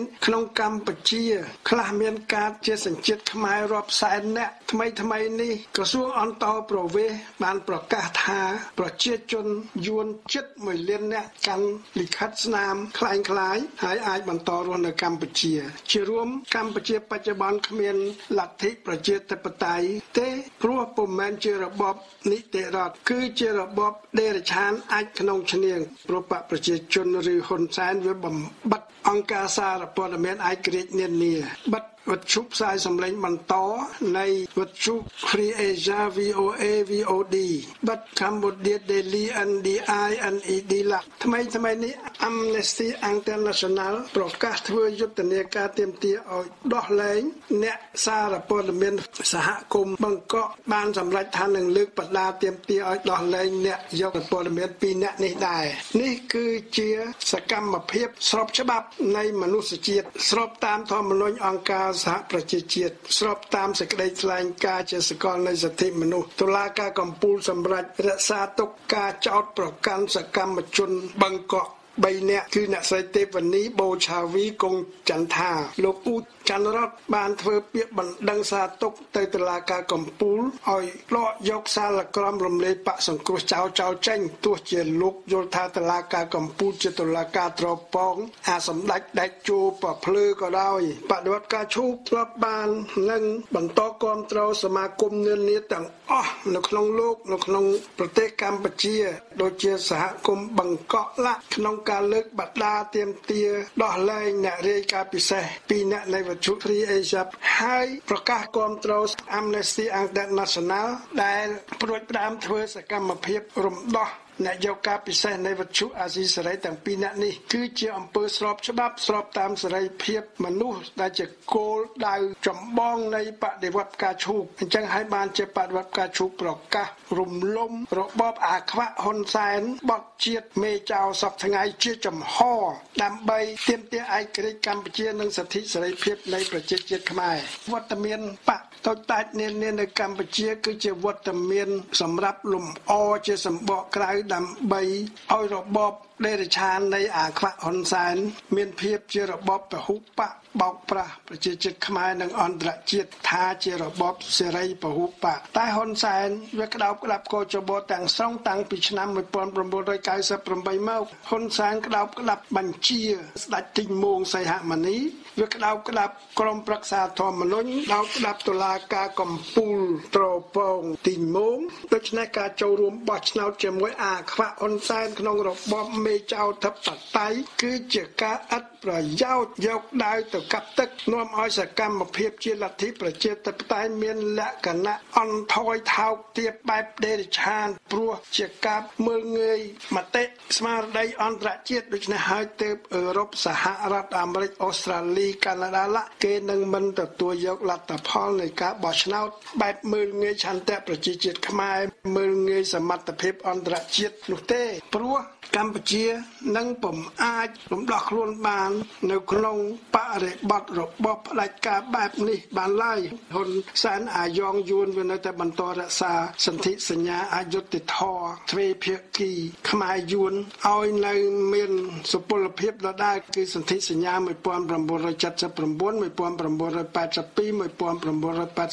កម្ពុជាខ្លះមានការជាសញ្ជាតិខ្មែររាប់សែននាក់ថ្មីថ្មីនេះក្រសួងអន្តរប្រវេសន៍បានប្រកាសថាប្រជាជនយួនជិតមួយលាននាក់កាន់លិខិតស្នាមคล้ายคล้ายហើយអាចបន្តរស់នៅកម្ពុជាជារួមកម្ពុជាបច្ចុប្បន្នគ្មានលទ្ធិប្រជាធិបតេយ្យទេព្រោះពុំមែនជារបបនីតិរដ្ឋគឺជារបបដេរឆានអាចក្នុងឈ្នាងប្រពកប្រជាជនឬហ៊ុនសែនវាបំបិទអង្គការសារព័ត៌មានឯករាជ្យនានាបិទវិទ្យុផ្សាយសម្លេងបន្តនៃវិទ្យុ Free Asia វី អូ เอ វី អូ ดี បិទ Cambodia Daily เอ็น ดี ไอ เอ็น อี ดี ឡាថ្មីថ្មីនេះ Amnesty International ប្រកាសធ្វើយុទ្ធនាការទាមទារឲ្យដោះលែងអ្នកសារព័ត៌មានសហគមន៍បង្កក់បានសម្រេចថានឹងលើកបដាទាមទារឲ្យដោះលែងអ្នកយកព័ត៌មានពីរនាក់នេះដែរនេះគឺជាសកម្មភាពស្របច្បាប់នៃមនុស្សជាតិស្របតាមធម្មនុញ្ញអង្គការសហប្រជាជាតិស្របតាមសេចក្តីថ្លែងការណ៍ជាសកលនៃសិទ្ធិមនុស្សតុលាការកំពូលសម្រាប់រក្សាទុកការចោទប្រកាន់សកម្មជនបង្កក់បីនាក់គឺអ្នកស្រីទេវនីបូឆាវីគង់ចន្ទថាលោកអ៊ូច័ន្ទរតបានធ្វើពាក្យបណ្ដឹងសារទុកទៅតុលាការកំពូលឲ្យដកយកសាលក្រមរំលែកបកសង្គ្រោះចៅចៅចេញទោះជាលោកយល់ថាតុលាការកំពូលជាតុលាការត្រប៉ងអាសម្ដេចដេចជួប្រភ្លឺក៏ដោយបដិវត្តការឈូកធ្លាប់បាននឹងបន្តគាំទ្រសមាគមនានាទាំងអស់នៅក្នុងលោកនៅក្នុងប្រទេសកម្ពុជាដូចជាសហគមន៍បង្កក់ឡាក់ក្នុងការលើកបដាទាមទារដោះលែងអ្នករាយការណ៍ពិសេសពីរអ្នកនៃវិទ្យុ Free Asia ហើយប្រកាសគាំទ្រ Amnesty International ដែលព្រួយផ្ដើមធ្វើសកម្មភាពរំដោះអ្នកយកការពិសេសនៃវិទ្យុអាស៊ីសេរីទាំងពីរនាក់នេះគឺជាអំពើស្របច្បាប់ស្របតាមសេរីភាពមនុស្សដែលជាគោលដៅចម្បងនៃបដិវត្តការឈូកអញ្ចឹងហើយបានជាបដិវត្តការឈូកប្រកាសរំលំរបបអាខ្វាក់ហ៊ុនសែនបត់ជាតិមេចៅសពថ្ងៃជាចំហដើម្បីទាមទារឯករាជ្យកម្ពុជានិងសិទ្ធិសេរីភាពនៃប្រជាជាតិខ្មែរវត្តមានបកតូចតាចនានានៅកម្ពុជាគឺជាវត្តមានសម្រាប់លំអជាសម្បកក្រៅដើម្បីឲ្យរបបដេរឆាននៃអាខ្វាក់ហ៊ុនសែនមានភាពជារបបពហុបកបោកប្រាស់ប្រជាជាតិខ្មែរនិងអន្តរជាតិថាជារបបសេរីពហុបកតែហ៊ុនសែនវាក្តោបក្តាប់កោចបទាំងស្រុងតាំងពីឆ្នាំmột nghìn chín trăm chín mươi támមកហ៊ុនសែនក្តោបក្តាប់បញ្ជាស្ដេចទីងមោងសីហមុនីវាក្តោបក្តាប់ក្រុមប្រឹក្សាធម្មនុញ្ញក្តោបក្តាប់តុលាការកំពូលត្រប៉ងទីងមោងដូច្នេះការចូលរួមបោះឆ្នោតជាមួយអាខ្វាក់ហ៊ុនសែនក្នុងរបបមេចៅធិបតេយ្យគឺជាការឥតប្រយោជន៍យកដាវទៅកាប់ទឹកនាំឲ្យសកម្មភាពជាលទ្ធិប្រជាធិបតេយ្យមានលក្ខណៈអន់ថយថោកទាបបែបដេរឆានព្រោះជាការមើលងាយមតិស្មារតីអន្តរជាតិដូច្នេះហើយទើបអឺរ៉ុបសហរដ្ឋអាមេរិកអូស្ត្រាលីកាណាដាឡាគេនឹងមិនទទួលយកលទ្ធផលនៃការបោះឆ្នោតបែបមើលងាយឆន្ទៈប្រជាជាតិខ្មែរមើលងាយសមត្ថភាពអន្តរជាតិនោះទេព្រោះកម្ពុជានឹងពុំអាចរំដោះខ្លួនបាននៅក្នុងបរិបទរបបផ្ដាច់ការបែបនេះបានឡើយហ៊ុនសែនអាយ៉ងយួនវានៅតែបន្តរក្សាសន្ធិសញ្ញាអយុត្តិធម៌ទ្វេភាគីខ្មែរយួនឲ្យនៅមានសុពលភាពដដែលគឺសន្ធិសញ្ញាmột nghìn chín trăm bảy mươi chín một nghìn chín trăm tám mươi hai một nghìn chín trăm tám mươi ba một nghìn chín trăm tám mươi ba một nghìn chín trăm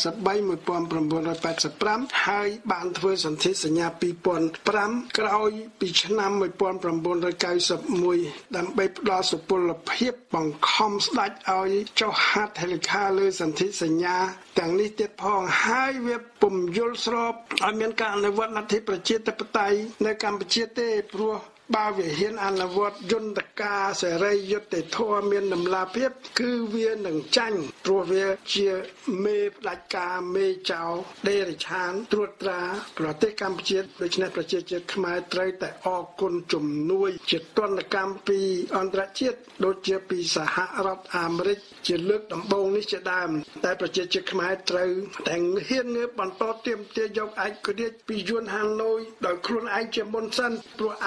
tám mươiห้าហើយបានធ្វើសន្ធិសញ្ញាពីរពាន់ប្រាំក្រោយពីឆ្នាំmột nghìn chín trăm chín mươi mốtដើម្បីផ្ដល់សុពលភាពបង្ខំស្ដេចឲ្យចុះហត្ថលេខាលើសន្ធិសញ្ញាទាំងនេះទៀតផងហើយវាពុំយល់ស្របឲ្យមានការអនុវត្តលទ្ធិប្រជាធិបតេយ្យនៅកម្ពុជាទេព្រោះបើវាហ៊ានអនុវត្តយន្តការសេរីយុត្តិធម៌មានតម្លាភាពគឺវានឹងចាញ់ព្រោះវាជាមេផ្ដាច់ការមេចៅដេរឆានត្រួតត្រាប្រទេសកម្ពុជាដូច្នេះប្រជាជាតិខ្មែរត្រូវតែអរគុណជំនួយជាទណ្ឌកម្មពីអន្តរជាតិដូចជាពីសហរដ្ឋអាមេរិកជាលើកដំបូងនេះជាដើមតែប្រជាជាតិខ្មែរត្រូវតែហ៊ានងើបបន្តទាមទារយកឯករាជ្យពីយួនហាណូយដោយខ្លួនឯងជាមុនសិនព្រោះអាខ្វាក់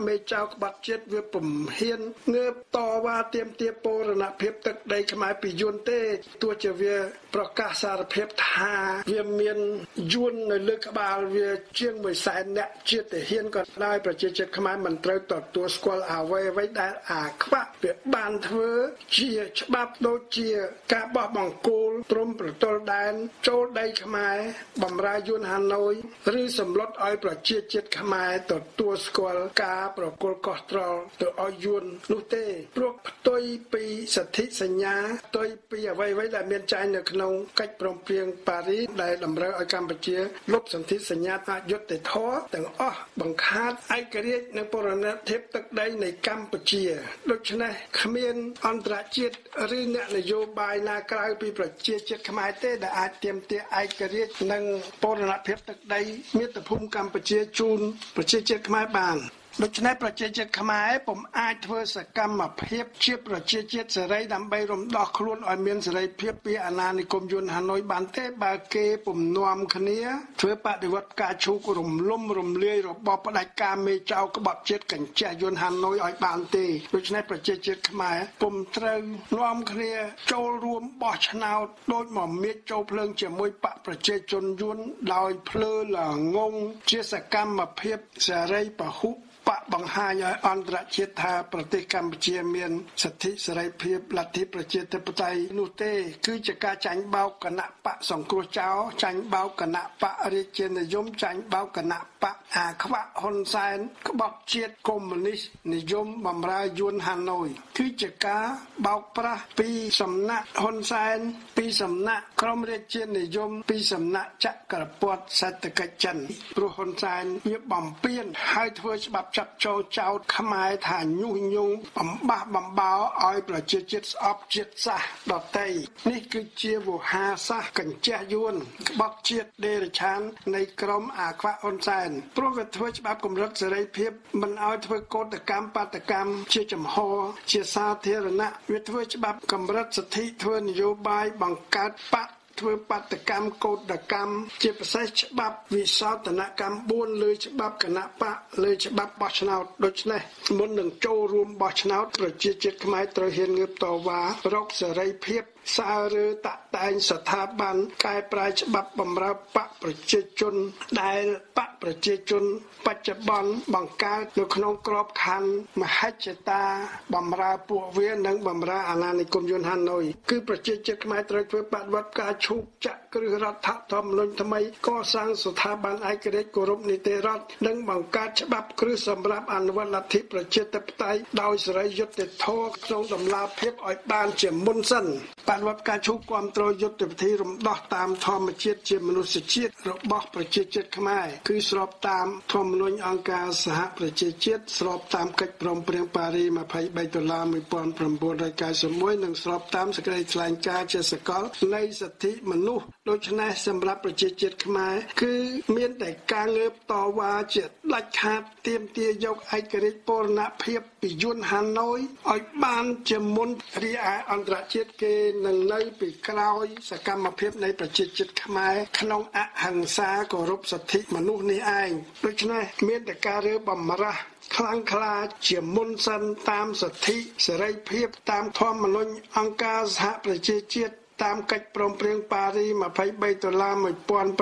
មេចៅក្បត់ជាតិវាពំហ៊ានងើបតវ៉ាទាមទារបូរណភាពទឹកដីខ្មែរពីយួនទេទោះជាវាប្រកាសសារភាពថាវាមានយួននៅលើក្បាលវាជាងមួយសែនអ្នកជាតិទាហានក៏ដោយប្រជាជាតិខ្មែរមិនត្រូវទទួលស្គាល់អ្វីអ្វីដែលអាខ្វាក់វាបានធ្វើជាច្បាប់ដូចជាការបោះបង្គោលព្រំប្រទល់ដែនចូលដីខ្មែរបំរើយួនហាណូយឬសម្លុតឲ្យប្រជាជាតិខ្មែរទទួលស្គាល់ការប្រគល់កោះត្រល់ទៅឲ្យយួននោះទេព្រោះផ្ទុយពីសន្ធិសញ្ញាផ្ទុយពីអ្វីៗដែលមានចែងនៅក្នុងកិច្ចព្រមព្រៀងប៉ារីសដែលតម្រូវឲ្យកម្ពុជាលុបសន្ធិសញ្ញាអយុត្តិធម៌ទាំងអស់បង្ខាតឯករាជ្យនិងបូរណភាពទឹកដីនៃកម្ពុជាដូច្នេះគ្មានអន្តរជាតិឬអ្នកនយោបាយណាក្រៅពីប្រជាជាតិខ្មែរទេដែលអាចទាមទារឯករាជ្យនិងបូរណភាពទឹកដីមាតុភូមិកម្ពុជាជូនប្រជាជាតិខ្មែរបានដូច្នេះប្រជាជាតិខ្មែរពុំអាចធ្វើសកម្មភាពជាប្រជាជាតិសេរីដើម្បីរំដោះខ្លួនឲ្យមានសេរីភាពពីអាណានិគមយួនហាណូយបានទេបើគេពុំនាំគ្នាធ្វើបដិវត្តការឈូករំលំរំលាយរបបផ្ដាច់ការមេចៅក្បត់ជាតិកញ្ចេះយួនហាណូយឲ្យបានទេដូច្នេះប្រជាជាតិខ្មែរពុំត្រូវនាំគ្នាចូលរួមបោះឆ្នោតដោយមកមៀចចូលភ្លើងជាមួយបកប្រជាជនយួនដោយភ្លើល្ងងជាសកម្មភាពសេរីពហុបកបង្ហាញឲ្យអន្តរជាតិថាប្រទេសកម្ពុជាមានសិទ្ធិសេរីភាពលទ្ធិប្រជាធិបតេយ្យនោះទេគឺជាការចាញ់បោកគណៈបកសង្គ្រោះចោលចាញ់បោកគណៈបករាជានិយមចាញ់បោកគណៈបកអាខ្វាក់ហ៊ុនសែនក្បត់ជាតិកុម្មុយនីសនិយមបម្រើយួនហាណូយគឺជាការបោកប្រាស់ពីសំណាក់ហ៊ុនសែនពីសំណាក់ក្រមរាជានិយមពីសំណាក់ចក្រពត្តិសេដ្ឋកិច្ចចិនព្រោះហ៊ុនសែនវាបំពេញហើយធ្វើច្បាប់ចាប់ចូលចោតខ្មែរថាញុះញង់បំបះបំបោឲ្យប្រជាជាតិស្អប់ជាតិសាសន៍ដតីនេះគឺជាវោហារសាស្ត្រកញ្ចេះយួនក្បត់ជាតិដេរឆាននៃក្រមអាខ្វាក់ហ៊ុនសែនព្រោះវាធ្វើច្បាប់កម្រិតសេរីភាពមិនឲ្យធ្វើកោតកម្មបាតកម្មជាចំហជាសាធារណៈវាធ្វើច្បាប់កម្រិតសិទ្ធិធ្វើនយោបាយបង្កើតបកធ្វើបាតកម្មកោតកម្មជាពិសេសច្បាប់វិសោធនកម្មបួនលើច្បាប់គណៈបកលើច្បាប់បោះឆ្នោតដូច្នេះមុននឹងចូលរួមបោះឆ្នោតប្រជាជាតិខ្មែរត្រូវហ៊ានងើបតវ៉ារកសេរីភាពសើឬតាក់តែងស្ថាប័នកែប្រែច្បាប់បម្រើបកប្រជាជនដែលបកប្រជាជនបច្ចុប្បន្នបង្កើតនៅក្នុងក្របខ័ណ្ឌមហិច្ឆតាបម្រើពួកវានិងបម្រើអាណានិគមយួនហាណូយគឺប្រជាជាតិខ្មែរត្រូវធ្វើបដិវត្តការឈូកចាក់គ្រឹះរដ្ឋធម្មនុញ្ញថ្មីកសាងស្ថាប័នឯករាជ្យគោរពនីតិរដ្ឋនិងបង្កើតច្បាប់គ្រឹះសម្រាប់អនុវត្តលទ្ធិប្រជាធិបតេយ្យដោយសេរីយុត្តិធម៌ក្នុងដំណាភាពឲ្យបានជាមុនសិនបដិវត្តការឈូកគ្រប់គ្រងយុទ្ធវិធីរំដោះតាមធម្មជាតិជាមនុស្សជាតិរបស់ប្រជាជាតិខ្មែរគឺស្របតាមធម្មនុញ្ញអង្គការសហប្រជាជាតិស្របតាមកិច្ចព្រមព្រៀងប៉ារីសยี่สิบสามតុលាnineteen ninety-oneនិងស្របតាមសេចក្តីថ្លែងការណ៍ជាសកលនៃសិទ្ធិមនុស្សដូច្នេះសម្រាប់ប្រជាជាតិខ្មែរគឺមានតែការងើបតវ៉ាជាដាច់ខាតទាមទារយកឯករាជ្យបូរណភាពពីយួនហាណូយឲ្យបានជាមុនរីឯអន្តរជាតិគេនឹងនៅពីក្រោយសកម្មភាពនៃប្រជាជាតិខ្មែរក្នុងអហិង្សាគោរពសិទ្ធិមនុស្សនេះឯងដូច្នេះមានតែការរើបំរាស់ខ្លាំងក្លាជាមុនសិនតាមសិទ្ធិសេរីភាពតាមធម្មនុញ្ញអង្គការសហប្រជាជាតិតាមកិច្ចព្រមព្រៀងប៉ារីសยี่สิบสามតុលាnineteen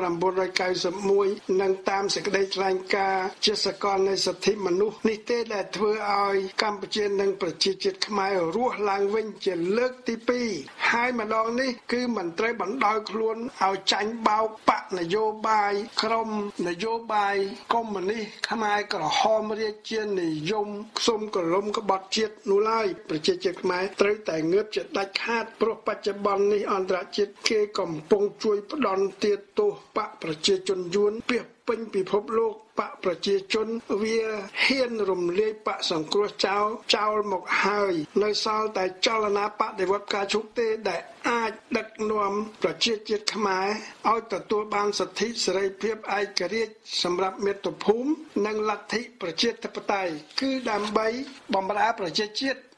ninety-oneនិងតាមសេចក្តីថ្លែងការណ៍ជាសកលនៃសិទ្ធិមនុស្សនេះទេដែលធ្វើឲ្យកម្ពុជានិងប្រជាជាតិខ្មែររស់ឡើងវិញជាលើកទីពីរហើយម្ដងនេះគឺមិនត្រូវបណ្ដោយខ្លួនឲ្យចាញ់បោកបកនយោបាយក្រុមនយោបាយកុម្មុយនីសខ្មែរក្រហមរាជានិយមសុំកលុំក្បត់ជាតិនោះឡើយប្រជាជាតិខ្មែរត្រូវតែងើបជាដាច់ខាតព្រោះបច្ចុប្បន្ននេះអន្តរជាតិគេកំពុងជួយផ្ដន់ទាទោសបកប្រជាជនយួនពាសពេញពិភពលោកបកប្រជាជនវាហ៊ានរំលាយបកសង្គ្រោះចោលចោលមកហើយនៅសល់តែចលនាបដិវត្តការជោគទេដែលអាចដឹកនាំប្រជាជាតិខ្មែរឲ្យទទួលបានសិទ្ធិសេរីភាពឯករាជ្យសម្រាប់មាតុភូមិនិងលទ្ធិប្រជាធិបតេយ្យគឺដើម្បីបម្រើប្រជាជាតិ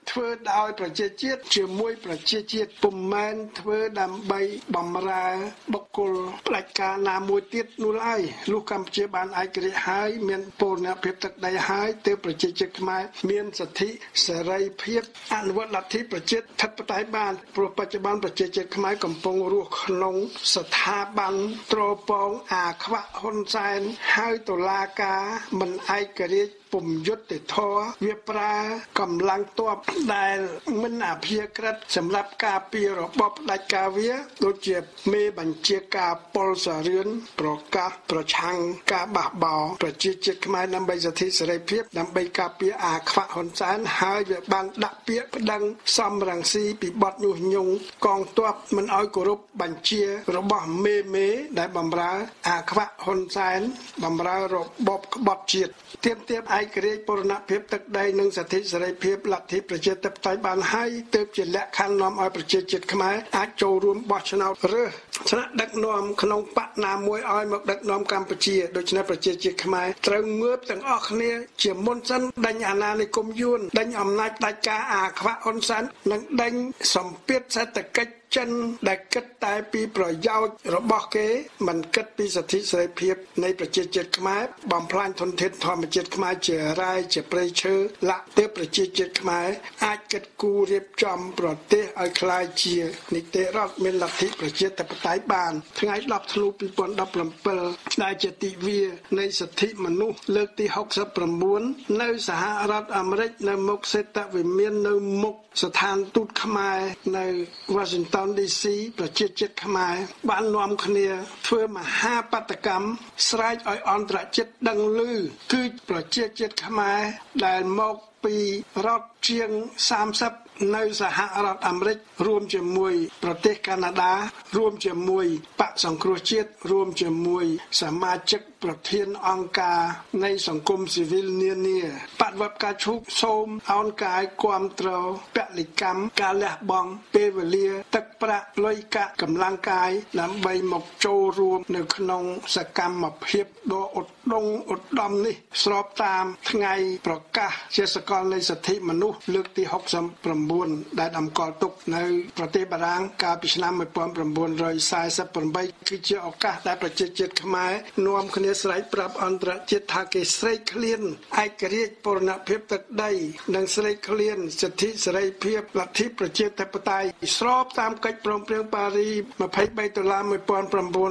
ធ្វើដោយប្រជាជាតិជាមួយប្រជាជាតិពុំមែនធ្វើដើម្បីបំរើបុគ្គលផ្ដាច់ការណាមួយទៀតនោះឡើយលុះកម្ពុជាបានឯករាជ្យហើយមានបូរណភាពទឹកដីហើយទើបប្រជាជាតិខ្មែរមានសិទ្ធិសេរីភាពអនុវត្តលទ្ធិប្រជាធិបតេយ្យបានព្រោះបច្ចុប្បន្នប្រជាជាតិខ្មែរកំពុងរស់ក្នុងស្ថាប័នទ្រពងអាខ្វាក់ហ៊ុនសែនហើយតុលាការមិនឯករាជ្យពុំយុត្តិធម៌វាប្រើកម្លាំងទ័ពដែលមិនអភិក្រិតសម្រាប់ការពាររបបផ្ដាច់ការវាដូចជាមេបញ្ជាការប៉ុលសារឿនប្រកាសប្រឆាំងការបះបោរប្រជាជាតិខ្មែរដើម្បីសិទ្ធិសេរីភាពដើម្បីការពារអាខ្វាក់ហ៊ុនសែនហើយវាបានដាក់ពាក្យប្តឹងសំរងស៊ីពីបទញុះញង់កងទ័ពមិនឲ្យគោរពបញ្ជារបស់មេមេដែលបម្រើអាខ្វាក់ហ៊ុនសែនបម្រើរបបក្បត់ជាតិទៀមទាបឯករាជ្យបូរណភាពទឹកដីនិងសិទ្ធិសេរីភាពលទ្ធិប្រជាធិបតេយ្យបានហើយទើបជាលក្ខខណ្ឌនាំឲ្យប្រជាជាតិខ្មែរអាចចូលរួមបោះឆ្នោតរើសថ្នាក់ដឹកនាំក្នុងបកណាមួយឲ្យមកដឹកនាំកម្ពុជាដូច្នេះប្រជាជាតិខ្មែរត្រូវងើបទាំងអស់គ្នាជាមុនសិនដេញអាណានិគមយួនដេញអំណាចផ្ដាច់ការអាខ្វាក់ហ៊ុនសែននិងដេញសម្ពាធសេដ្ឋកិច្ចចិនដែលគិតតែពីប្រយោជន៍របស់គេមិនគិតពីសិទ្ធិសេរីភាពនៃប្រជាជាតិខ្មែរបំផ្លាញធនធានធម្មជាតិខ្មែរជារាយជាព្រៃឈើលាក់ទើបប្រជាជាតិខ្មែរអាចគិតគូររៀបចំប្រទេសឲ្យคล้ายជានីតិរដ្ឋមានលទ្ធិប្រជាធិបតេយ្យបានថ្ងៃដប់ធ្នូពីរពាន់ដប់ប្រាំដែលជាទិវានៃសិទ្ធិមនុស្សលើកទីហុកសិបប្រាំបួននៅសហរដ្ឋអាមេរិកនៅមុខសេតវិមាននៅមុខស្ថានទូតខ្មែរនៅ Washington ឌី ซี ប្រជាជាតិខ្មែរបាននាំគ្នាធ្វើមហាបាតកម្មស្រែកឲ្យអន្តរជាតិដឹងឮគឺប្រជាជាតិខ្មែរដែលមកពីរដ្ឋជាងសាមសិបនៅសហរដ្ឋអាមេរិករួមជាមួយប្រទេសកាណាដារួមជាមួយបកសង្គ្រោះជាតិរួមជាមួយសមាជិកប្រធានអង្គការនៃសង្គមស៊ីវិលនានាបដិវត្តការឈូកសូមអោនកាយគាំទ្រពលិកម្មការលះបង់ពេលវេលាទឹកប្រាក់លុយកាក់កម្លាំងកាយដើម្បីមកចូលរួមនៅក្នុងសកម្មភាពដ៏ឧត្តមឧត្តមនេះស្របតាមថ្ងៃប្រកាសជាសកលនៃសិទ្ធិមនុស្សលើកទីហុកសិបប្រាំបួនដែលតម្កល់ទុកនៅប្រទេសបារាំងកាលពីឆ្នាំmột nghìn chín trăm四mươi támគឺជាឱកាសដែលប្រជាជាតិខ្មែរនាំគ្នាស្រែកប្រាប់អន្តរជាតិថាគេស្រេកឃ្លានឯករាជ្យបូរណភាពទឹកដីនិងស្រេកឃ្លានសិទ្ធិសេរីភាពលទ្ធិប្រជាធិបតេយ្យស្របតាមកិច្ចព្រមព្រៀងប៉ារីសยี่สิบสามតុលាmột nghìn chín trăm chín mươi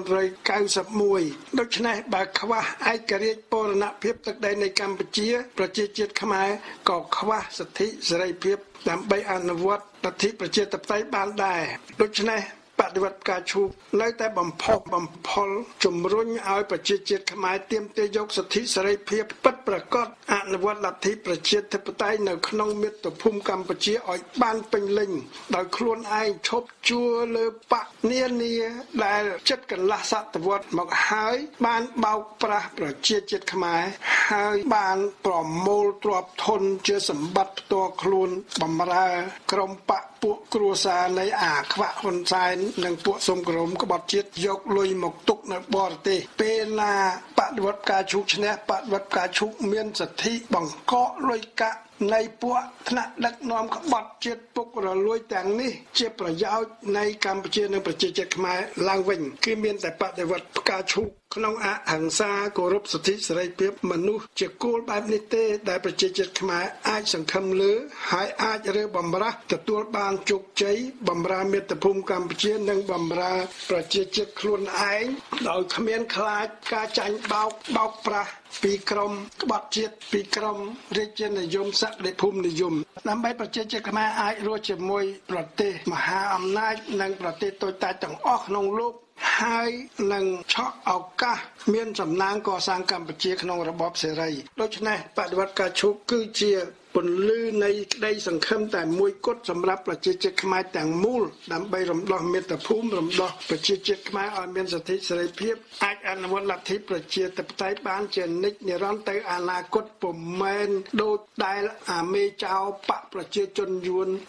mốtដូច្នេះបើខ្វះឯករាជ្យបូរណភាពទឹកដីនៃកម្ពុជាប្រជាជាតិខ្មែរក៏ខ្វះសិទ្ធិសេរីភាពដើម្បីអនុវត្តលទ្ធិប្រជាធិបតេយ្យបានដែរដូច្នេះបដិវត្តការឈូកនៅតែបំផុសបំផុលជំរុញឲ្យប្រជាជាតិខ្មែរទាមទារយកសិទ្ធិសេរីភាពពិតប្រាកដអនុវត្តលទ្ធិប្រជាធិបតេយ្យនៅក្នុងមាតុភូមិកម្ពុជាឲ្យបានពេញលេញដោយខ្លួនឯងឈប់ជួលលើបកនានាដែលចិត្តកន្លះសតវត្សមកហើយបានបោកប្រាស់ប្រជាជាតិខ្មែរហើយបានប្រមូលទ្រព្យធនជាសម្បត្តិផ្ទាល់ខ្លួនបំរើក្រុមបកពួកគ្រួសារនៃអាខ្វាក់ហ៊ុនសែននិងពួកសុំក្រមក្បត់ជាតិយកលុយមកទុកនៅបរទេសពេលណាបដិវត្តការឈូកឈ្នះបដិវត្តការឈូកមានសិទ្ធិបង្កកលុយកាក់នៃពួកថ្នាក់ដឹកនាំក្បត់ជាតិពុករលួយទាំងនេះជាប្រយោជន៍នៃកម្ពុជានិងប្រជាជាតិខ្មែរឡើងវិញគឺមានតែបដិវត្តការឈូកក្នុងអហិង្សាគោរពសិទ្ធិសេរីភាពមនុស្សជាគោលបែបនេះទេដែលប្រជាជាតិខ្មែរអាចសង្ឃឹមលើហើយអាចរើបំរាស់ទទួលបានជោគជ័យបំរើមាតុភូមិកម្ពុជានិងបំរើប្រជាជាតិខ្លួនឯងដោយគ្មានខ្លាចការចាញ់បោកបោកប្រាស់ពីក្រមក្បត់ជាតិពីក្រមរាជានិយមសក្តិភូមិនិយមដើម្បីប្រជាជាតិខ្មែរអាចរស់ជាមួយប្រទេសមហាអំណាចនិងប្រទេសតូចតាចទាំងអស់ក្នុងលោកហើយនឹងឆក់ឱកាសមានសំណាងកសាងកម្ពុជាក្នុងរបបសេរីដូច្នេះបដិវត្តការឈូកគឺជាពន្លឺនៃក្តីសង្ឃឹមតែមួយគត់សម្រាប់ប្រជាជាតិខ្មែរទាំងមូលដើម្បីរំដោះមាតុភូមិរំដោះប្រជាជាតិខ្មែរឲ្យមានសិទ្ធិសេរីភាពអាចអនុវត្តលទ្ធិប្រជាធិបតេយ្យបានជានិច្ចនិរន្តរ៍ទៅអនាគតពុំមែនដូចដែលអាមេចៅបកប្រជាជនយួនលៀប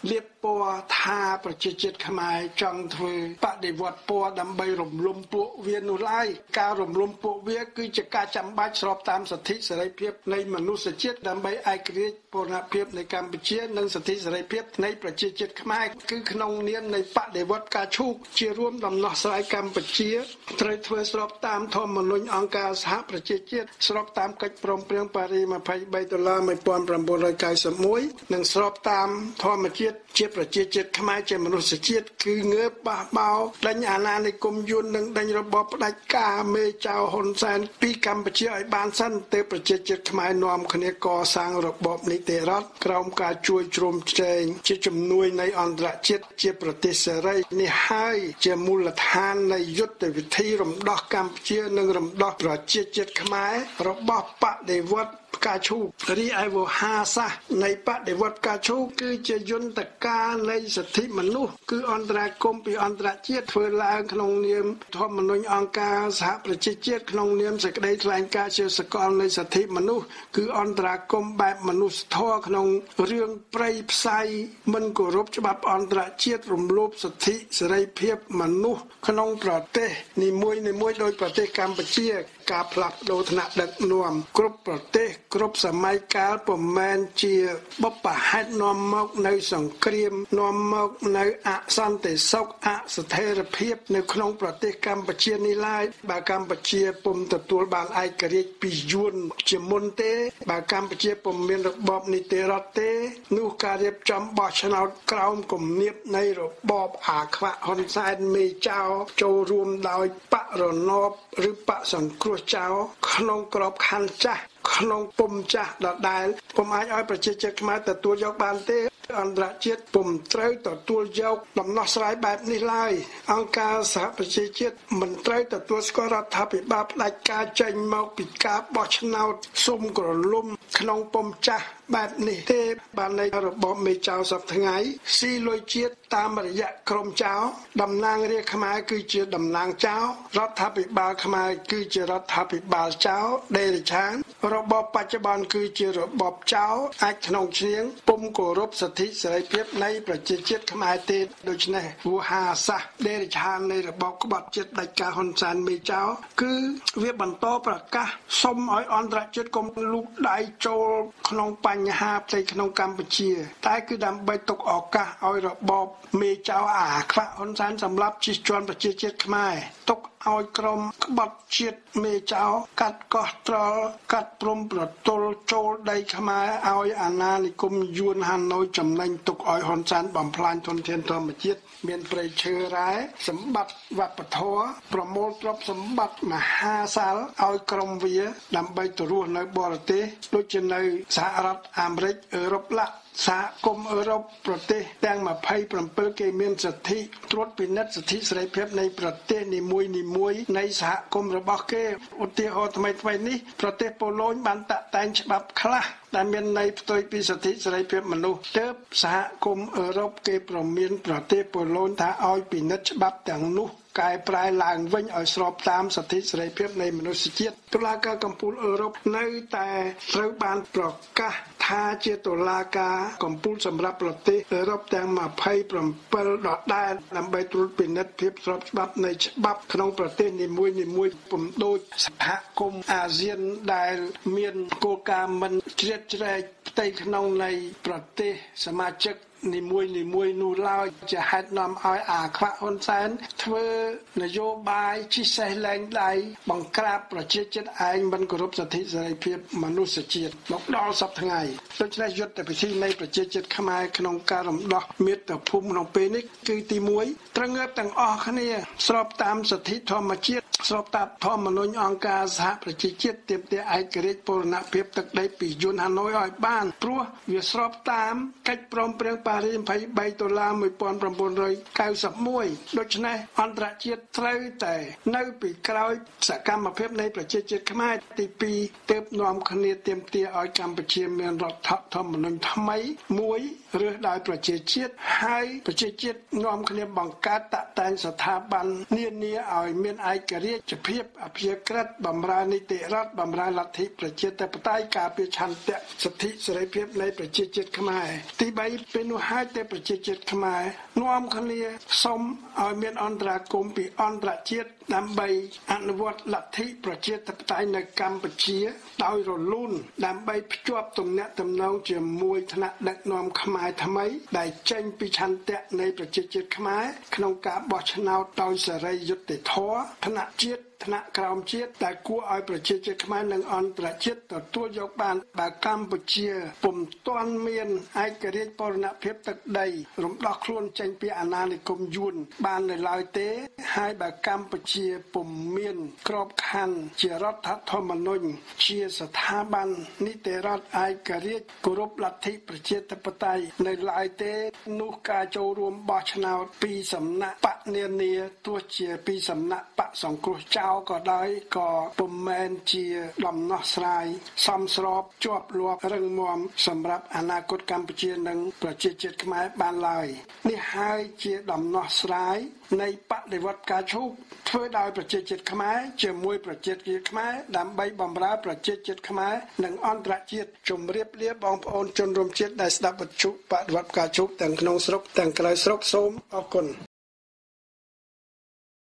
ពណ៌ថាប្រជាជាតិខ្មែរចង់ធ្វើបដិវត្តពណ៌ដើម្បីរំលំពួកវានោះឡើយការរំលំពួកវាគឺជាការចាំបាច់ស្របតាមសិទ្ធិសេរីភាពនៃមនុស្សជាតិដើម្បីឯករាជ្យបូរណភាពនៃកម្ពុជានិងសិទ្ធិសេរីភាពនៃប្រជាជាតិខ្មែរគឺក្នុងនាមនៃបដិវត្តការឈូកជារួមដំណោះស្រាយកម្ពុជាត្រូវធ្វើស្របតាមធម្មនុញ្ញអង្គការសហប្រជាជាតិស្របតាមកិច្ចព្រមព្រៀងប៉ារីសยี่สิบสามដុល្លារnineteen ninety-oneនិងស្របតាមធម្មជាតិជាប្រជាជាតិខ្មែរជាមនុស្សជាតិគឺងើបបះបោដេញអាណានិគមយួននិងដេញរបបផ្ដាច់ការមេចៅហ៊ុនសែនពីកម្ពុជាឲ្យបានសិនទើបប្រជាជាតិខ្មែរនាំគ្នាកសាងរបបនីតិរដ្ឋក្រោមការជួយជ្រោមជ្រែងជាជំនួយនៃអន្តរជាតិជាប្រទេសសេរីនេះហើយជាមូលដ្ឋាននៃយុទ្ធវិធីរំដោះកម្ពុជានិងរំដោះប្រជាជាតិខ្មែររបស់បដិវត្តការឈូករីឯវោហាសាសនៃបដិវត្តការឈូកគឺជាយន្តការនៃសិទ្ធិមនុស្សគឺអន្តរាគមពីអន្តរជាតិធ្វើឡើងក្នុងនាមធម្មនុញ្ញអង្គការសហប្រជាជាតិក្នុងនាមសេចក្តីថ្លែងការណ៍ជាសកលនៃសិទ្ធិមនុស្សគឺអន្តរាគមបែបមនុស្សធម៌ក្នុងរឿងព្រៃផ្សៃមិនគោរពច្បាប់អន្តរជាតិរំលោភសិទ្ធិសេរីភាពមនុស្សក្នុងប្រទេសនីមួយៗដោយប្រទេសកម្ពុជាការផ្លាស់ប្ដូរថ្នាក់ដឹកនាំគ្រប់ប្រទេសគ្រប់សម័យកាលពុំមែនជាបបហេតុនាំមកនៅសង្គ្រាមនាំមកនៅអសន្តិសុខអស្ថិរភាពនៅក្នុងប្រទេសកម្ពុជានេះឡើយបើកម្ពុជាពុំទទួលបានឯករាជ្យពីយួនជាមុនទេបើកម្ពុជាពុំមានរបបនីតិរដ្ឋទេនោះការរៀបចំបោះឆ្នោតក្រោមគំនាបនៃរបបអាខ្វាក់ហ៊ុនសែនមេចៅចូលរួមដោយបរណបឬបកសង្គ្រោះចៅក្នុងក្របខ័ណ្ឌចាស់ក្នុងពុំចាស់ដដែលពុំអាចឲ្យប្រជាជាតិខ្មែរទទួលយកបានទេអន្តរជាតិពុំត្រូវទទួលយកដំណោះស្រាយបែបនេះឡើយអង្គការសហប្រជាជាតិមិនត្រូវទទួលស្គាល់រដ្ឋាភិបាលផ្ដាច់ការចេញមកពីការបោះឆ្នោតសុំក្រលុំក្នុងពុំចាស់បែបនេះទេបាននៃរបបមេចៅសពថ្ងៃស៊ីលុយជាតិតាមរយៈក្រមចៅតំណាងរាស្ត្រខ្មែរគឺជាតំណាងចៅរដ្ឋាភិបាលខ្មែរគឺជារដ្ឋាភិបាលចៅដេរឆានរបបបច្ចុប្បន្នគឺជារបបចៅអាចក្នុងឈ្នៀងពុំគោរពសិទ្ធិសេរីភាពនៃប្រជាជាតិខ្មែរទេដូច្នេះវោហាសាសដេរឆាននៃរបបក្បត់ជាតិផ្ដាច់ការហ៊ុនសែនមេចៅគឺវាបន្តប្រកាសសុំឲ្យអន្តរជាតិកុំលូកដៃចូលក្នុងបញ្ហាផ្ទៃក្នុងកម្ពុជាតែគឺដើម្បីទុកឱកាសឲ្យរបបមេចៅអាខ្វាក់ហ៊ុនសែនសម្រាប់ជិះជាន់ប្រជាជាតិខ្មែរទុកឲ្យក្រុមក្បត់ជាតិមេចៅកាត់កោះត្រល់កាត់ព្រំប្រទល់ចូលដីខ្មែរឲ្យអាណានិគមយួនហាណូយចំណេញទុកឲ្យហ៊ុនសែនបំផ្លាញធនធានធម្មជាតិមានព្រៃឈើរ៉ែសម្បត្តិវប្បធម៌ប្រមូលទ្រព្យសម្បត្តិមហាសាលឲ្យក្រុមវាដើម្បីទៅរស់នៅបរទេសដូចជានៅសហរដ្ឋអាមេរិកអឺរ៉ុបឡាក់សហគមន៍អឺរ៉ុបប្រទេសទាំងยี่สิบเจ็ดគេមានសិទ្ធិត្រួតពិនិត្យសិទ្ធិសេរីភាពនៃប្រទេសនីមួយៗនៃសហគមន៍របស់គេឧទាហរណ៍ថ្មីៗនេះប្រទេសប៉ូឡូញបានតាក់តែងច្បាប់ខ្លះដែលមានន័យផ្ទុយពីសិទ្ធិសេរីភាពមនុស្សទើបសហគមន៍អឺរ៉ុបគេប្រមានប្រទេសប៉ូឡូញថាឲ្យពិនិត្យច្បាប់ទាំងនោះកែប្រែឡើងវិញឲ្យស្របតាមសិទ្ធិសេរីភាពនៃមនុស្សជាតិតុលាការកំពូលអឺរ៉ុបនៅតែត្រូវបានប្រកាសថាជាតុលាការកំពូលសម្រាប់ប្រទេសអឺរ៉ុបទាំងยี่สิบเจ็ดដដែលដើម្បីត្រួតពិនិត្យភាពស្របច្បាប់នៃច្បាប់ក្នុងប្រទេសនីមួយៗពុំដូចសហគមន៍អាស៊ានដែលមានគោលការណ៍មិនជ្រៀតជ្រែកផ្ទៃក្នុងនៃប្រទេសសមាជិកនីមួយនីមួយនោះឡើយជាហេតុនាំឲ្យអាខ្វាក់ហ៊ុនសែនធ្វើនយោបាយជិះសេះលែងដៃបង្ក្រាបប្រជាជាតិឯងមិនគោរពសិទ្ធិសេរីភាពមនុស្សជាតិមកដល់សប្តាហ៍ថ្ងៃដូច្នេះយុទ្ធវិធីនៃប្រជាជាតិខ្មែរក្នុងការរំដោះមាតុភូមិក្នុងពេលនេះគឺទីមួយត្រូវងើបទាំងអស់គ្នាស្របតាមសិទ្ធិធម្មជាតិស្របតាមធម្មនុញ្ញអង្គការសហប្រជាជាតិទាមទារឯករាជ្យបូរណភាពទឹកដីពីយួនហាណូយឲ្យបានព្រោះវាស្របតាមកិច្ចព្រមព្រៀងប៉ារីសยี่สิบสามដុល្លារnineteen ninety-oneដូច្នេះអន្តរជាតិត្រូវតែនៅពីក្រោយសកម្មភាពនៃប្រជាជាតិខ្មែរទីពីរទើបនាំគ្នាទាមទារឲ្យកម្ពុជាមានរដ្ឋធម្មនុញ្ញថ្មីមួយរើសដោយប្រជាជាតិហើយប្រជាជាតិនាំគ្នាបង្កើតតាក់តែងស្ថាប័ននានាឲ្យមានឯករាជ្យរាជភាពអភិក្រិតបម្រើនីតិរដ្ឋបម្រើលទ្ធិប្រជាធិបតេយ្យការពារឆន្ទៈសិទ្ធិសេរីភាពនៃប្រជាជាតិខ្មែរទីបីពេលនោះហើយតែប្រជាជាតិខ្មែរនាំគ្នាសូមឲ្យមានអន្តរាគមន៍ពីអន្តរជាតិដើម្បីអនុវត្តលទ្ធិប្រជាធិបតេយ្យនៅកម្ពុជាដោយរលូនដើម្បីភ្ជាប់ទំនាក់ទំនងជាមួយថ្នាក់ដឹកនាំខ្មែរថ្មីដែលចេញពីឆន្ទៈនៃប្រជាជាតិខ្មែរក្នុងការបោះឆ្នោតដោយសេរីយុត្តិធម៌ថ្នាក់ជាតិថ្នាក់ក្រោមជាតិដែលគួរឲ្យប្រជាជាតិខ្មែរនិងអន្តរជាតិទទួលយកបានបើកម្ពុជាពុំទាន់មានឯករាជ្យបូរណភាពទឹកដីរំដោះខ្លួនចេញពីអាណានិគមយួនបាននៅឡើយទេហើយបើកម្ពុជាពុំមានក្របខ័ណ្ឌជារដ្ឋធម្មនុញ្ញជាស្ថាប័ននីតិរដ្ឋឯករាជ្យគោរពលទ្ធិប្រជាធិបតេយ្យនៅឡើយទេនោះការចូលរួមបោះឆ្នោតពីសំណាក់បកនានាទោះជាពីសំណាក់បកសង្គ្រោះចោលក៏ដោយក៏ពុំមែនជាដំណោះស្រាយសមស្របជាប់លាប់រឹងមាំសម្រាប់អនាគតកម្ពុជានិងប្រជាជាតិខ្មែរបានឡើយនេះហើយជាដំណោះស្រាយនៃបដិវត្តការឈូកធ្វើដោយប្រជាជាតិខ្មែរជាមួយប្រជាជាតិខ្មែរដើម្បីបម្រើប្រជាជាតិខ្មែរនិងអន្តរជាតិជម្រាបលាបងប្អូនជនរួមជាតិដែលស្ដាប់វិទ្យុបដិវត្តការឈូកទាំងក្នុងស្រុកទាំងក្រៅស្រុកសូមអរគុណ